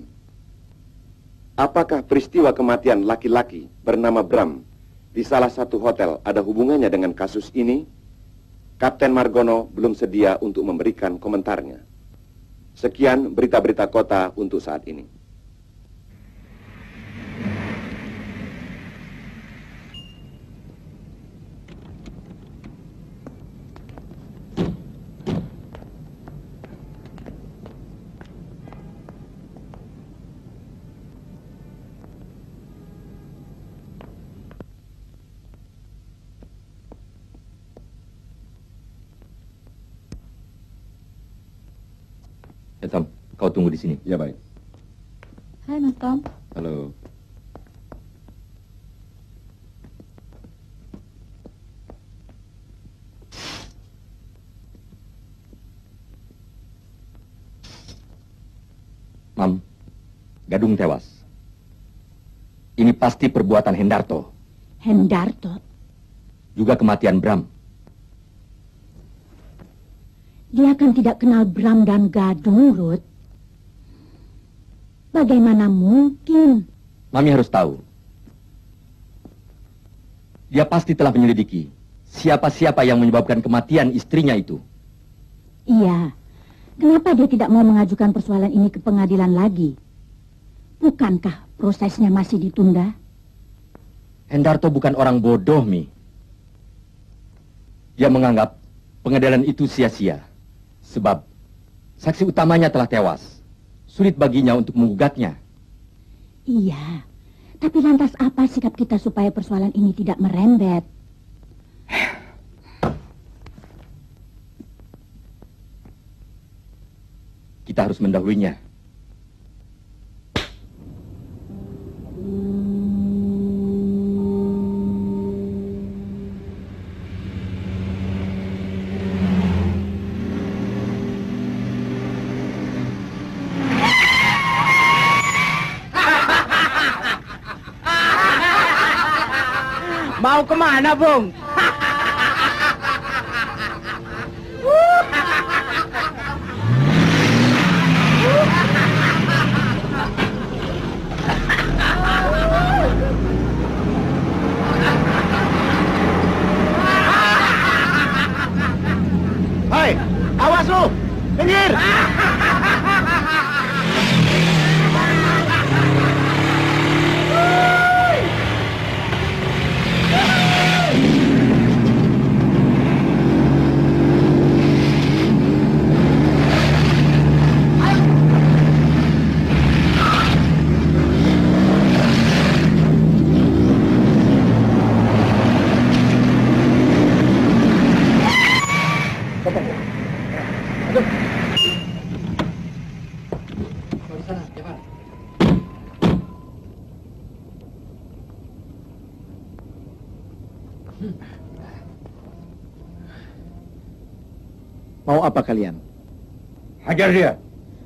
Speaker 6: Apakah peristiwa kematian laki-laki bernama Bram di salah satu hotel ada hubungannya dengan kasus ini? Kapten Margono belum sedia untuk memberikan komentarnya. Sekian berita-berita kota untuk saat ini.
Speaker 3: Tom, kau tunggu di sini.
Speaker 6: Ya, baik.
Speaker 5: Hai, Mas Tom.
Speaker 6: Halo.
Speaker 3: Mam, Gadung tewas. Ini pasti perbuatan Hendarto.
Speaker 1: Hendarto.
Speaker 3: Juga kematian Bram.
Speaker 1: Dia kan tidak kenal Bram dan Gadung, Ruth. Bagaimana mungkin?
Speaker 3: Mami harus tahu. Dia pasti telah menyelidiki siapa-siapa yang menyebabkan kematian istrinya itu.
Speaker 1: Iya. Kenapa dia tidak mau mengajukan persoalan ini ke pengadilan lagi? Bukankah prosesnya masih ditunda?
Speaker 3: Hendarto bukan orang bodoh, Mi. Dia menganggap pengadilan itu sia-sia. Sebab saksi utamanya telah tewas. Sulit baginya untuk menggugatnya.
Speaker 1: Iya. Tapi lantas apa sikap kita supaya persoalan ini tidak merembet?
Speaker 3: Kita harus mendahulunya.
Speaker 11: Mau kemana, Bung?
Speaker 10: Hai, awas lu! Minggir!
Speaker 9: Mau apa kalian?
Speaker 10: Hajar dia!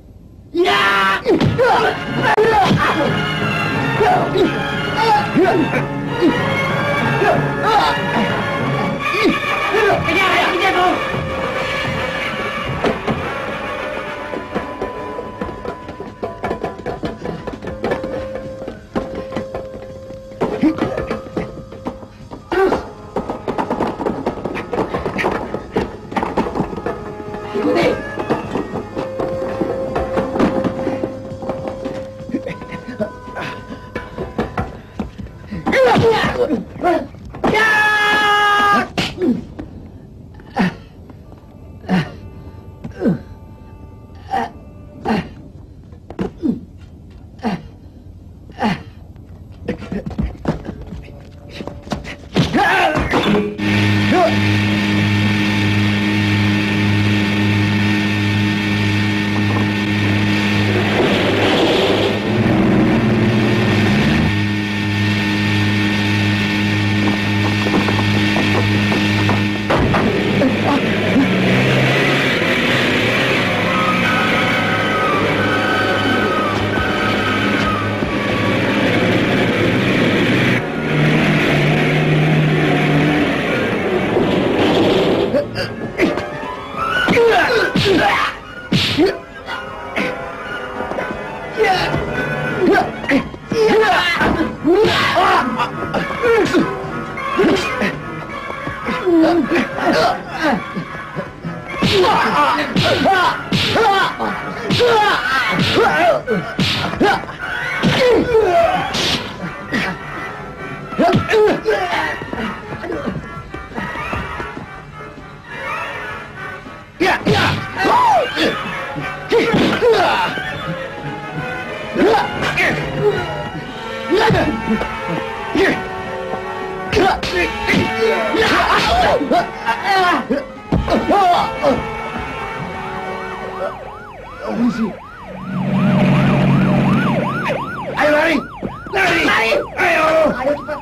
Speaker 10: Ayo lari! Lari! Ayo! Ayo cepat!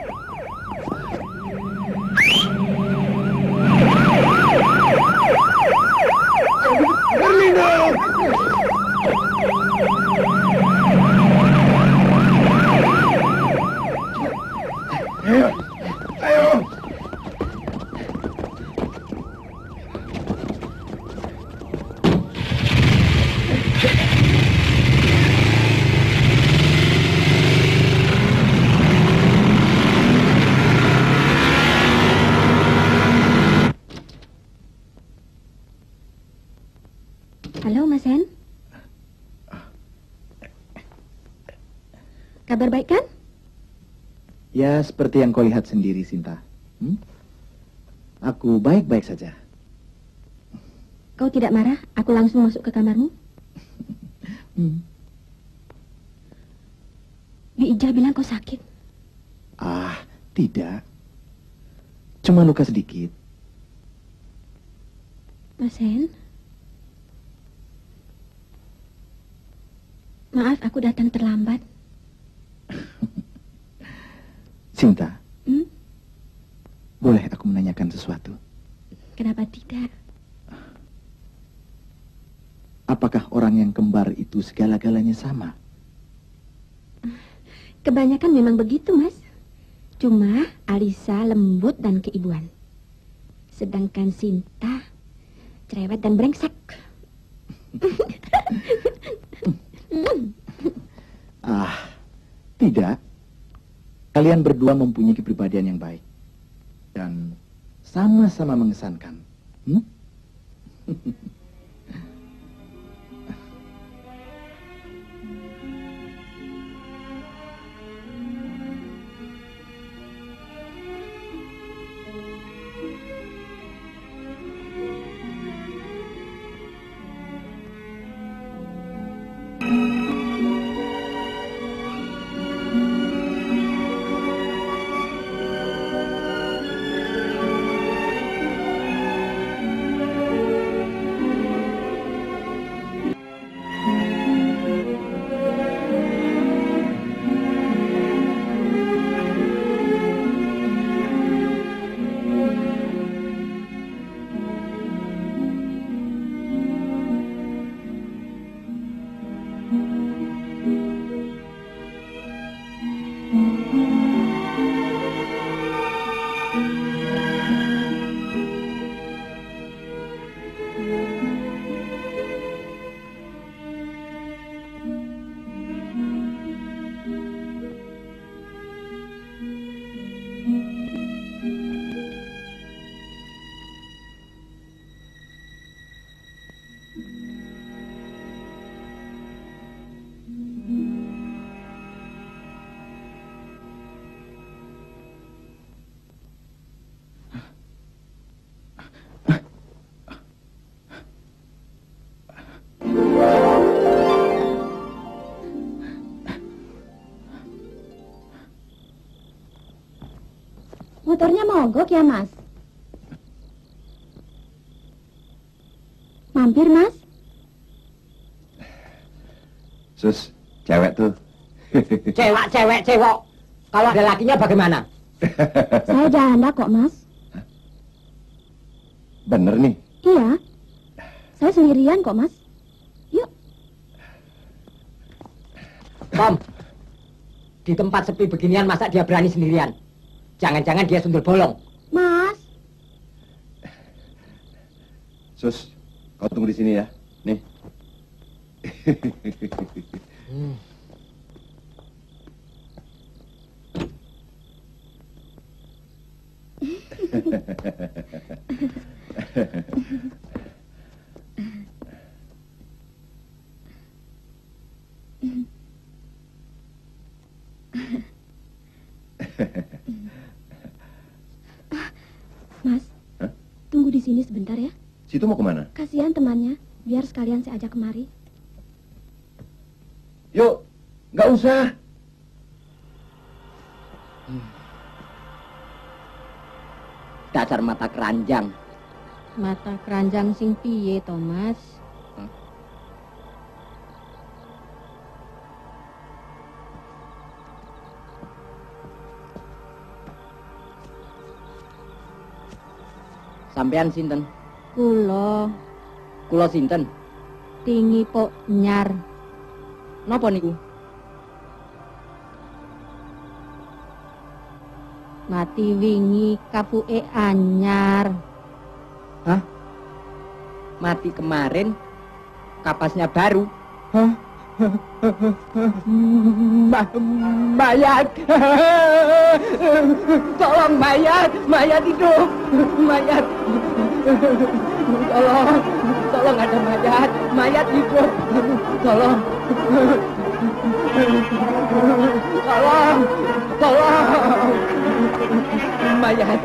Speaker 10: Berlindung! Ayo!
Speaker 1: Kabar baik kan?
Speaker 9: Ya, seperti yang kau lihat sendiri, Sinta. Aku baik-baik saja.
Speaker 1: Kau tidak marah? Aku langsung masuk ke kamarmu? Bi Ija bilang kau sakit.
Speaker 9: Ah, tidak. Cuma luka sedikit.
Speaker 1: Mas Hen? Maaf, aku datang terlambat.
Speaker 9: Sinta, boleh aku menanyakan sesuatu?
Speaker 1: Kenapa tidak?
Speaker 9: Apakah orang yang kembar itu segala-galanya sama?
Speaker 1: Kebanyakan memang begitu, Mas. Cuma Alisa lembut dan keibuan. Sedangkan Sinta cerewet dan brengsek.
Speaker 9: Ah, tidak. Kalian berdua mempunyai kepribadian yang baik. Dan sama-sama mengesankan.
Speaker 5: Motornya mogok ya, Mas? Mampir, Mas?
Speaker 6: Sus, cewek tuh.
Speaker 4: Cewek. Kalau ada lakinya bagaimana?
Speaker 5: Saya janda kok, Mas.
Speaker 6: Bener nih.
Speaker 5: Iya. Saya sendirian kok, Mas. Yuk.
Speaker 4: Tom, di tempat sepi beginian masa dia berani sendirian? Jangan-jangan dia sundul bolong.
Speaker 5: Mas.
Speaker 6: Sus, kau tunggu di sini ya. Nih.
Speaker 1: Mas, tunggu di sini sebentar ya.
Speaker 6: Situ mau kemana?
Speaker 1: Kasihan temannya, biar sekalian saya ajak kemari.
Speaker 6: Yuk, nggak usah.
Speaker 4: Dasar mata keranjang.
Speaker 1: Mata keranjang sing piye, Thomas?
Speaker 4: Sampean sinten?
Speaker 1: Kulo
Speaker 4: Kula sinten?
Speaker 1: tinggi pok nyar.
Speaker 4: Napa niku?
Speaker 1: Mati wingi kapuke anyar.
Speaker 4: Hah? Mati kemarin, kapasnya baru.
Speaker 8: Hah? Mayat. Tolong mayat hidup. Mayat. Tolong ada mayat hidup. Tolong. Tolong! Tolong! Mayat!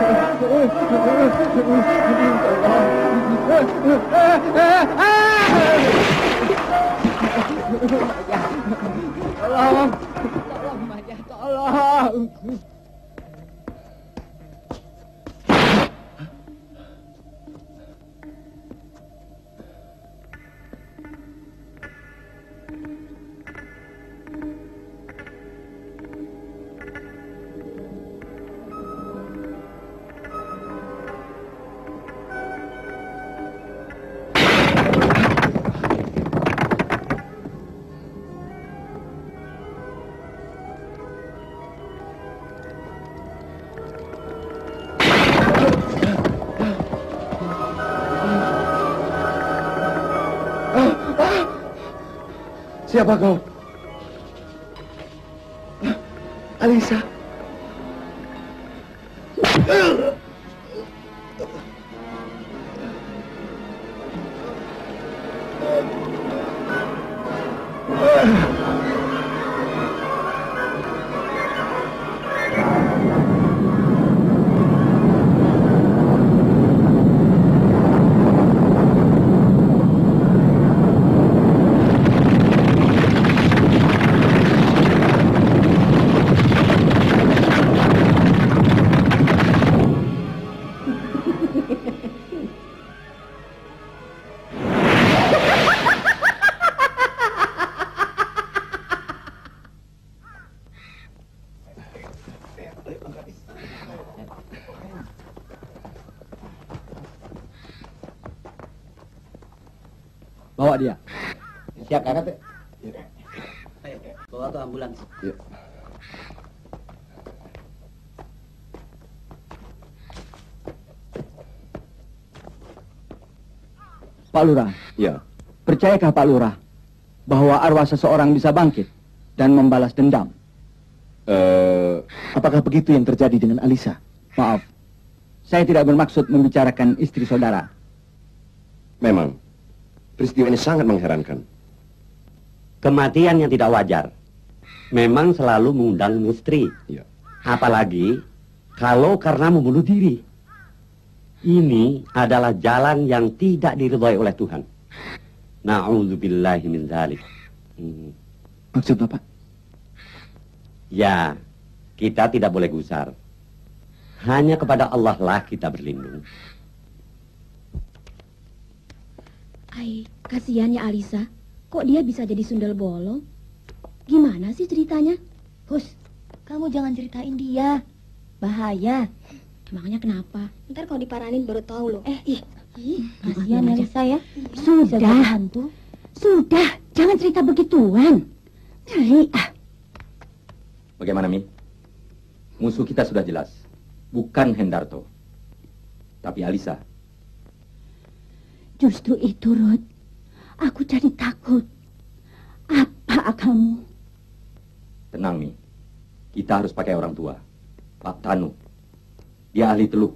Speaker 8: Tolong! Tolong, Mayat! Tolong!
Speaker 6: Siapa kau? Alisa.
Speaker 2: Bawa dia.
Speaker 11: Siap, Kakak. Bawa ke ambulans.
Speaker 6: Ya.
Speaker 2: Pak Lurah.
Speaker 6: Ya.
Speaker 2: Percayakah Pak Lurah bahwa arwah seseorang bisa bangkit dan membalas dendam?
Speaker 9: Apakah begitu yang terjadi dengan Alisa?
Speaker 2: Maaf, saya tidak bermaksud membicarakan istri saudara.
Speaker 6: Memang, peristiwa ini sangat mengherankan.
Speaker 3: Kematian yang tidak wajar memang selalu mengundang misteri.
Speaker 6: Ya.
Speaker 3: Apalagi kalau karena membunuh diri. Ini adalah jalan yang tidak diridhai oleh Tuhan. Na'udzubillahi min dzalik.
Speaker 9: Maksud Bapak?
Speaker 3: Ya, kita tidak boleh gusar. Hanya kepada Allah lah kita berlindung.
Speaker 1: Ai, kasihan ya Alisa. Kok dia bisa jadi sundel bolong? Gimana sih ceritanya?
Speaker 5: Hus, kamu jangan ceritain dia. Bahaya.
Speaker 1: Emangnya kenapa?
Speaker 5: Ntar kalau diparanin baru tahu loh.
Speaker 1: Kasihan
Speaker 5: Alisa ya.
Speaker 1: Sudah, hantu. Sudah, jangan cerita begituan.
Speaker 3: Bagaimana, Mi? Musuh kita sudah jelas. Bukan Hendarto. Tapi Alisa.
Speaker 1: Justru itu, Ruth. Aku jadi takut. Apa kamu?
Speaker 3: Tenang, Mi. Kita harus pakai orang tua. Pak Tanu. Dia ahli teluh.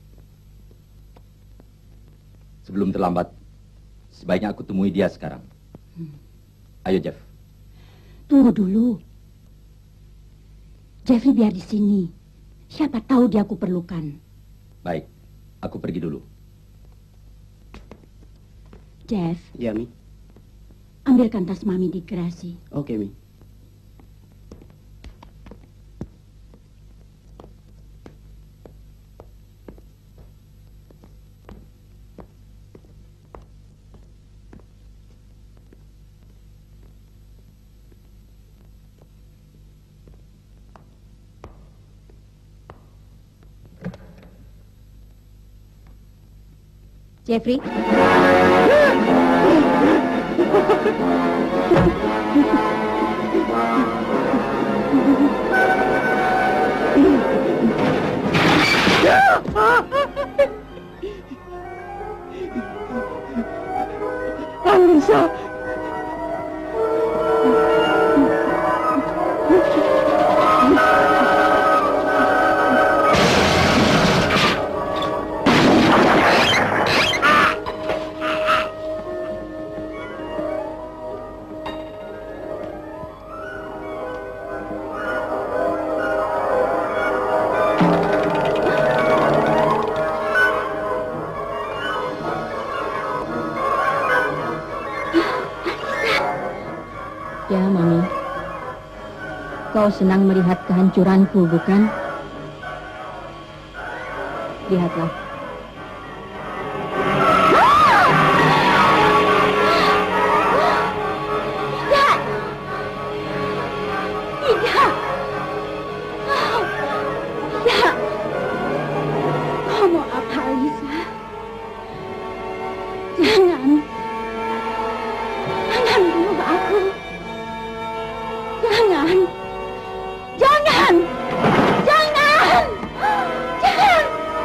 Speaker 3: Sebelum terlambat, sebaiknya aku temui dia sekarang. Ayo, Jeff.
Speaker 1: Tunggu dulu. Jeffrey biar di sini. Siapa tahu dia aku perlukan.
Speaker 3: Baik, aku pergi dulu.
Speaker 1: Jeff.
Speaker 11: Ya, Mi.
Speaker 1: Ambilkan tas Mami di garasi.
Speaker 11: Oke, Mi.
Speaker 1: Jeffrey.
Speaker 8: Alisa.
Speaker 1: Ya, Mami. Kau senang melihat kehancuranku, bukan? Lihatlah. Tidak! Tidak! Oh, tidak! Kau mau apa, Alisa? Jangan! Jangan bunuh aku! Jangan! Jangan! Jangan! Jangan!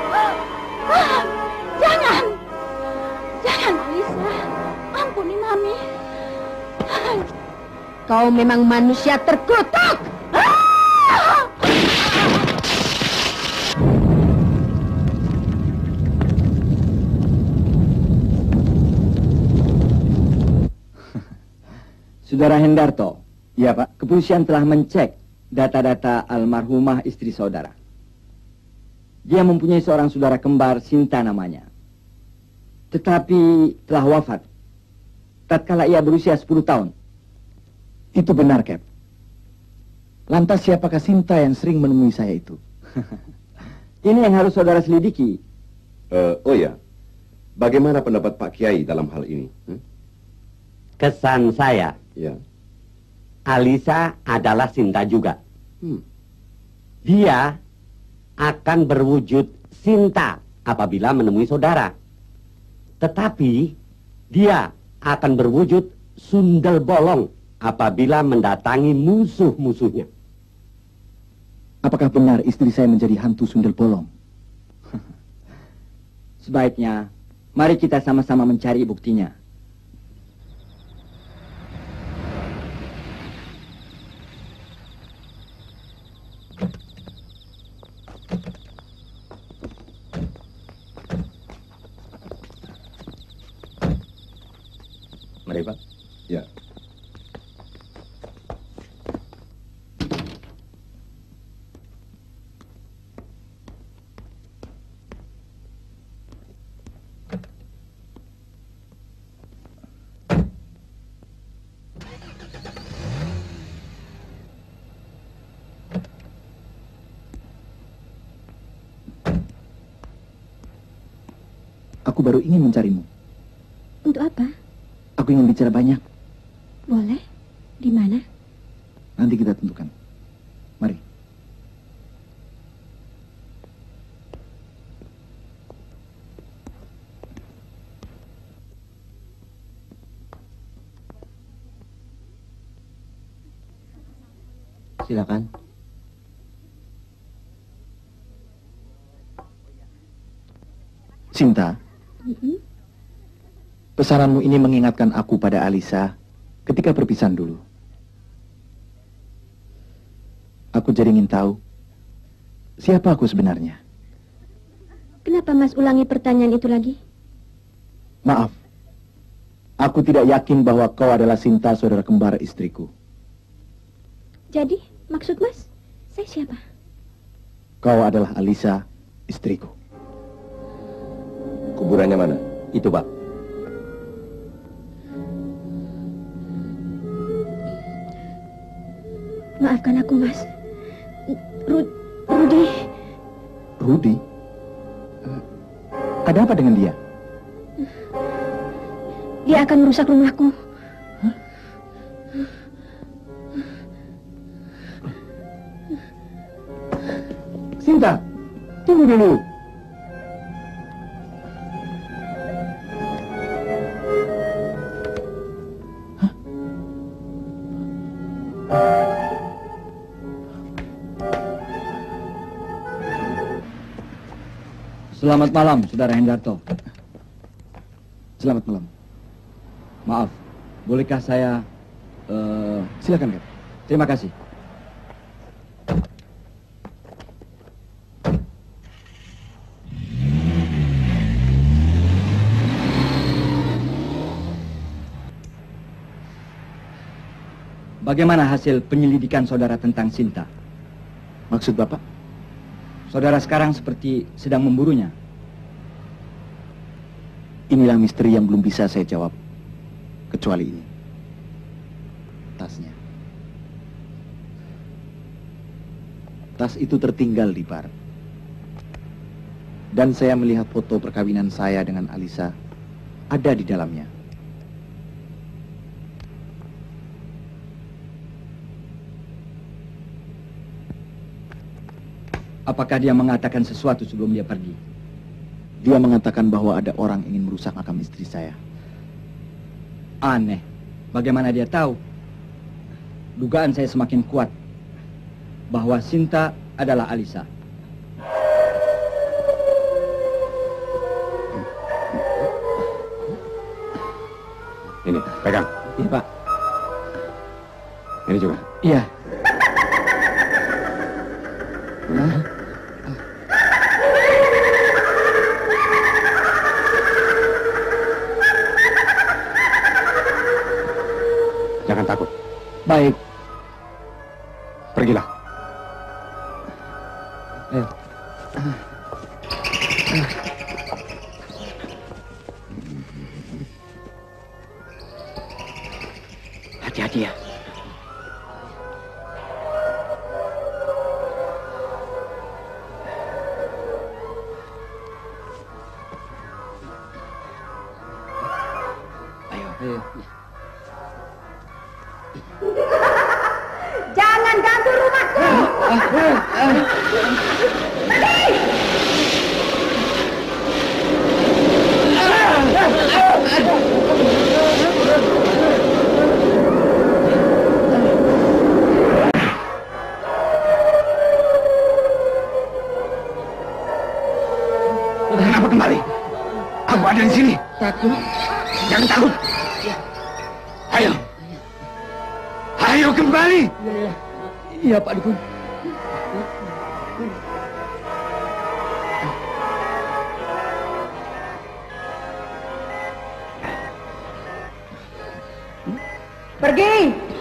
Speaker 1: Jangan! Jangan, Alisa. Ampuni Mami. Kau memang manusia terkutuk!
Speaker 2: Saudara Hendarto.
Speaker 7: Iya, Pak.
Speaker 2: Kepolisian telah mencek data-data almarhumah istri saudara. Dia mempunyai seorang saudara kembar, Sinta namanya. Tetapi telah wafat tatkala ia berusia 10 tahun.
Speaker 9: Itu benar, Cap. Lantas siapakah Sinta yang sering menemui saya itu?
Speaker 2: Ini yang harus saudara selidiki.
Speaker 6: Oh ya, bagaimana pendapat Pak Kiai dalam hal ini?
Speaker 3: Kesan saya,
Speaker 6: Ya.
Speaker 3: Alisa adalah Sinta juga. Dia akan berwujud Sinta apabila menemui saudara. Tetapi dia akan berwujud sundel bolong apabila mendatangi musuh-musuhnya.
Speaker 9: Apakah benar istri saya menjadi hantu sundel bolong?
Speaker 2: Sebaiknya, mari kita sama-sama mencari buktinya.
Speaker 6: Mari, Pak. Ya.
Speaker 9: Aku baru ingin mencarimu.
Speaker 1: Untuk apa?
Speaker 9: Aku ingin bicara banyak.
Speaker 1: Boleh. Di mana?
Speaker 9: Nanti kita tentukan. Mari.
Speaker 3: Silakan.
Speaker 9: Sinta, pesananmu ini mengingatkan aku pada Alisa ketika perpisahan dulu. Aku jadi ingin tahu siapa aku sebenarnya.
Speaker 1: Kenapa Mas ulangi pertanyaan itu lagi?
Speaker 9: Maaf, aku tidak yakin bahwa kau adalah Sinta, saudara kembar istriku.
Speaker 1: Jadi, maksud Mas, saya siapa?
Speaker 9: Kau adalah Alisa, istriku.
Speaker 6: Kuburannya mana?
Speaker 3: Itu, Pak.
Speaker 1: Maafkan aku, Mas. Rudi.
Speaker 9: Rudi? Ada apa dengan dia?
Speaker 1: Dia akan merusak rumahku.
Speaker 9: Sinta, tunggu dulu.
Speaker 2: Selamat malam, Saudara Hendarto.
Speaker 9: Selamat malam.
Speaker 2: Maaf, bolehkah saya...
Speaker 9: Silakan, Kak.
Speaker 2: Terima kasih. Bagaimana hasil penyelidikan saudara tentang Sinta?
Speaker 9: Maksud Bapak?
Speaker 2: Saudara sekarang seperti sedang memburunya.
Speaker 9: Inilah misteri yang belum bisa saya jawab, kecuali ini. tasnya. Tas itu tertinggal di bar. Dan saya melihat foto perkawinan saya dengan Alisa ada di dalamnya.
Speaker 2: Apakah dia mengatakan sesuatu sebelum dia pergi?
Speaker 9: Dia mengatakan bahwa ada orang ingin merusak makam istri saya.
Speaker 2: Aneh. Bagaimana dia tahu? Dugaan saya semakin kuat bahwa Sinta adalah Alisa.
Speaker 6: Ini, pegang.
Speaker 9: Iya, Pak.
Speaker 6: Ini juga.
Speaker 2: Iya.
Speaker 6: Jangan takut.
Speaker 2: Baik.
Speaker 6: Pergilah.
Speaker 2: Ayo. Hati-hati ya. Ayo.
Speaker 1: Jangan ganggu rumahku.
Speaker 10: Kenapa kembali? Aku ada di sini.
Speaker 2: Takut.
Speaker 10: Jangan takut. Ayo. Ayo kembali.
Speaker 2: Iya, Pak Dukun.
Speaker 1: Pergi.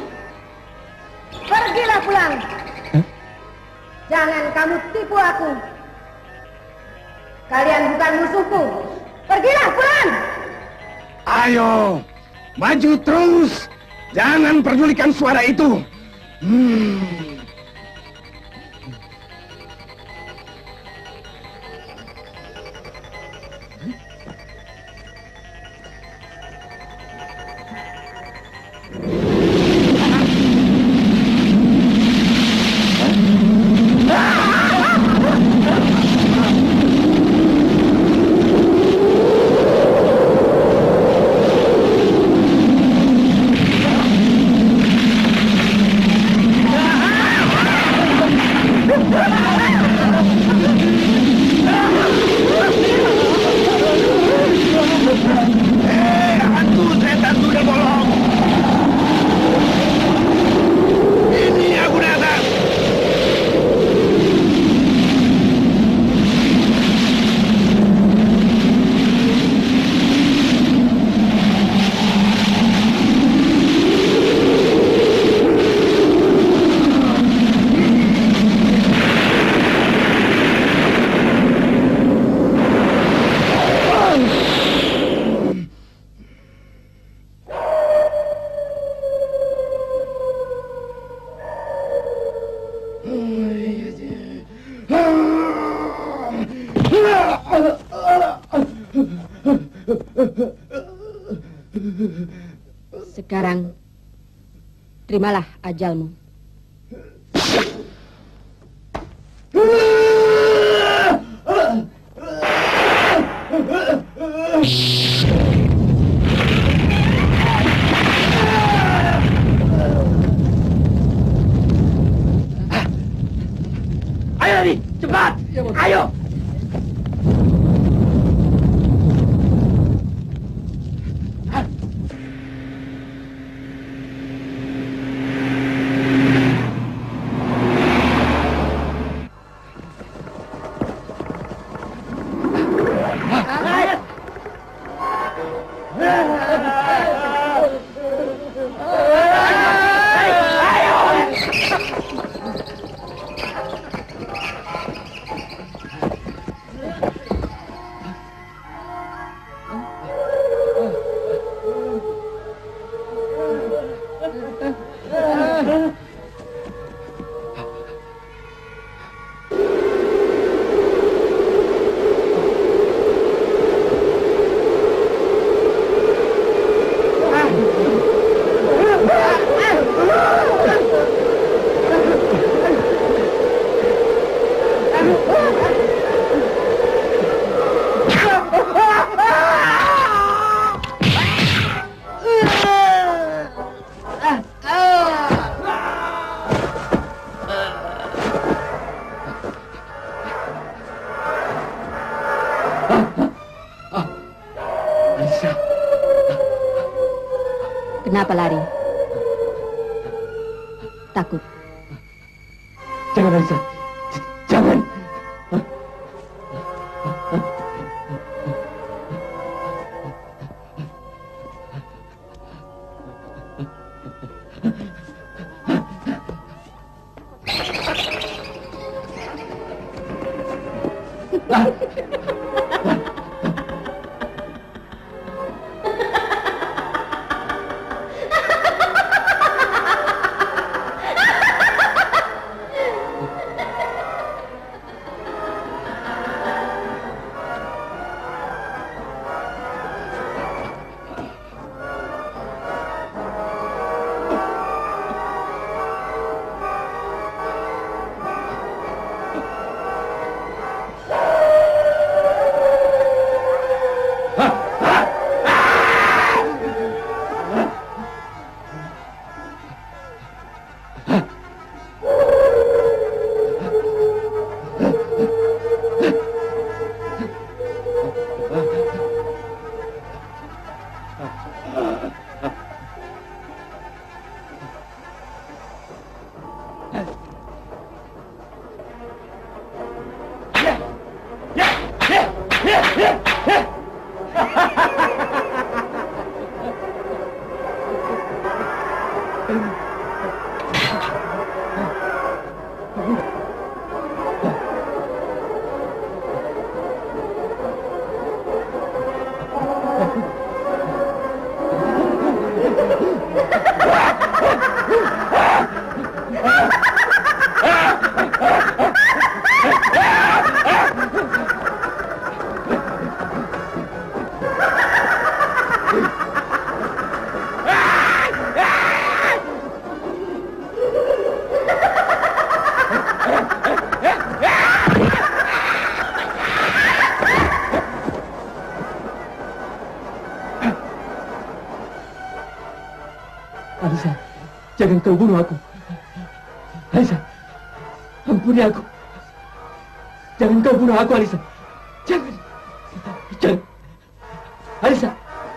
Speaker 1: Pergilah pulang. Jangan kamu tipu aku. Kalian bukan musuhku. Pergilah pulang.
Speaker 10: Ayo. Maju terus. Jangan pedulikan suara itu.
Speaker 1: Sekarang terimalah ajalmu.
Speaker 10: Ayo nih, cepat. Ayo.
Speaker 1: Kenapa lari? Takut?
Speaker 10: Jangan, Alisa. Jangan.
Speaker 8: Alisa, jangan kau bunuh aku. Alisa, ampuni aku. Jangan kau bunuh aku, Alisa. Jangan. Jangan. Alisa.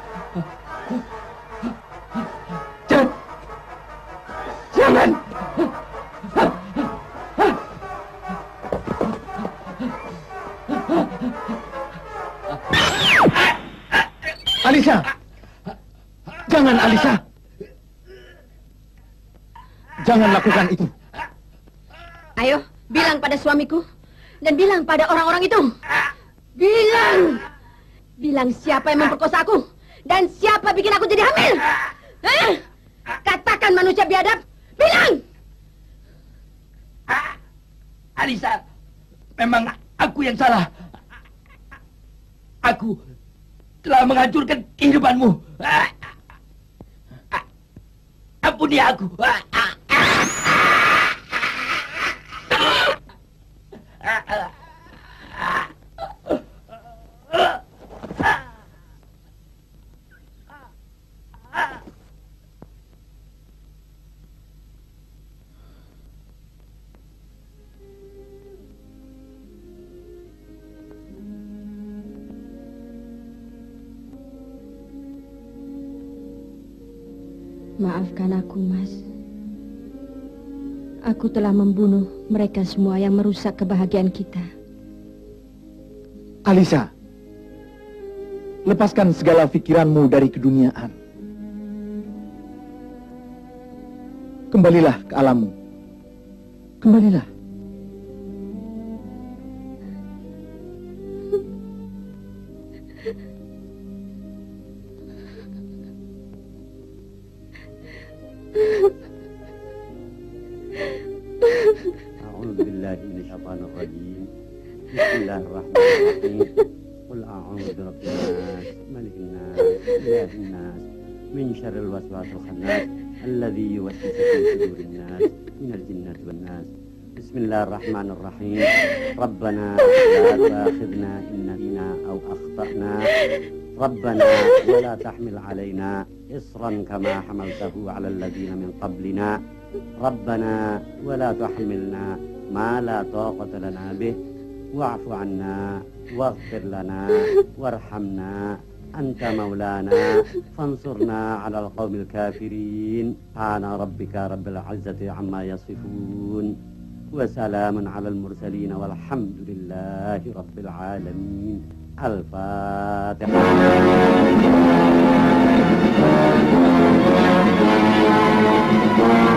Speaker 8: Jangan. Jangan.
Speaker 10: Alisa. Jangan, Alisa. Jangan lakukan itu.
Speaker 1: Ayo, bilang pada suamiku. Dan bilang pada orang-orang itu. Bilang. Bilang siapa yang memperkosa aku. Dan siapa bikin aku jadi hamil. Katakan manusia biadab. Bilang.
Speaker 8: Alisa, memang aku yang salah. Aku telah menghancurkan kehidupanmu. Ampuni aku.
Speaker 1: Maafkan aku, Mas. Aku telah membunuh mereka semua yang merusak kebahagiaan kita.
Speaker 9: Alisa, lepaskan segala pikiranmu dari keduniaan. Kembalilah ke alammu. Kembalilah.
Speaker 3: billahi minasyaitonir rajim. Bismillahirrahmanirrahim. Qul a'udzu birabbin nas, malikin nas, ilahin nas, min syarril waswasil khannas, alladzi yuwaswisu fi sudurin nas, minal jinnati wan nas. Bismillahirrahmanirrahim. Rabbana la tu'akhidhna in nasina aw akhtana. Rabbana wa la tahmil 'alaina isran kama hamaltahu 'alal ladzina min qablina. Rabbana wa la tuhammilna ma la taqata lana bih wa'fu 'anna waghfir lana warhamna anta maulana fansurna 'alal qaumil kafirin. Ana rabbika rabbil 'izzati 'amma yasifun wa salamun 'alal mursalin walhamdulillahi rabbil 'alamin. Al-Fatihah.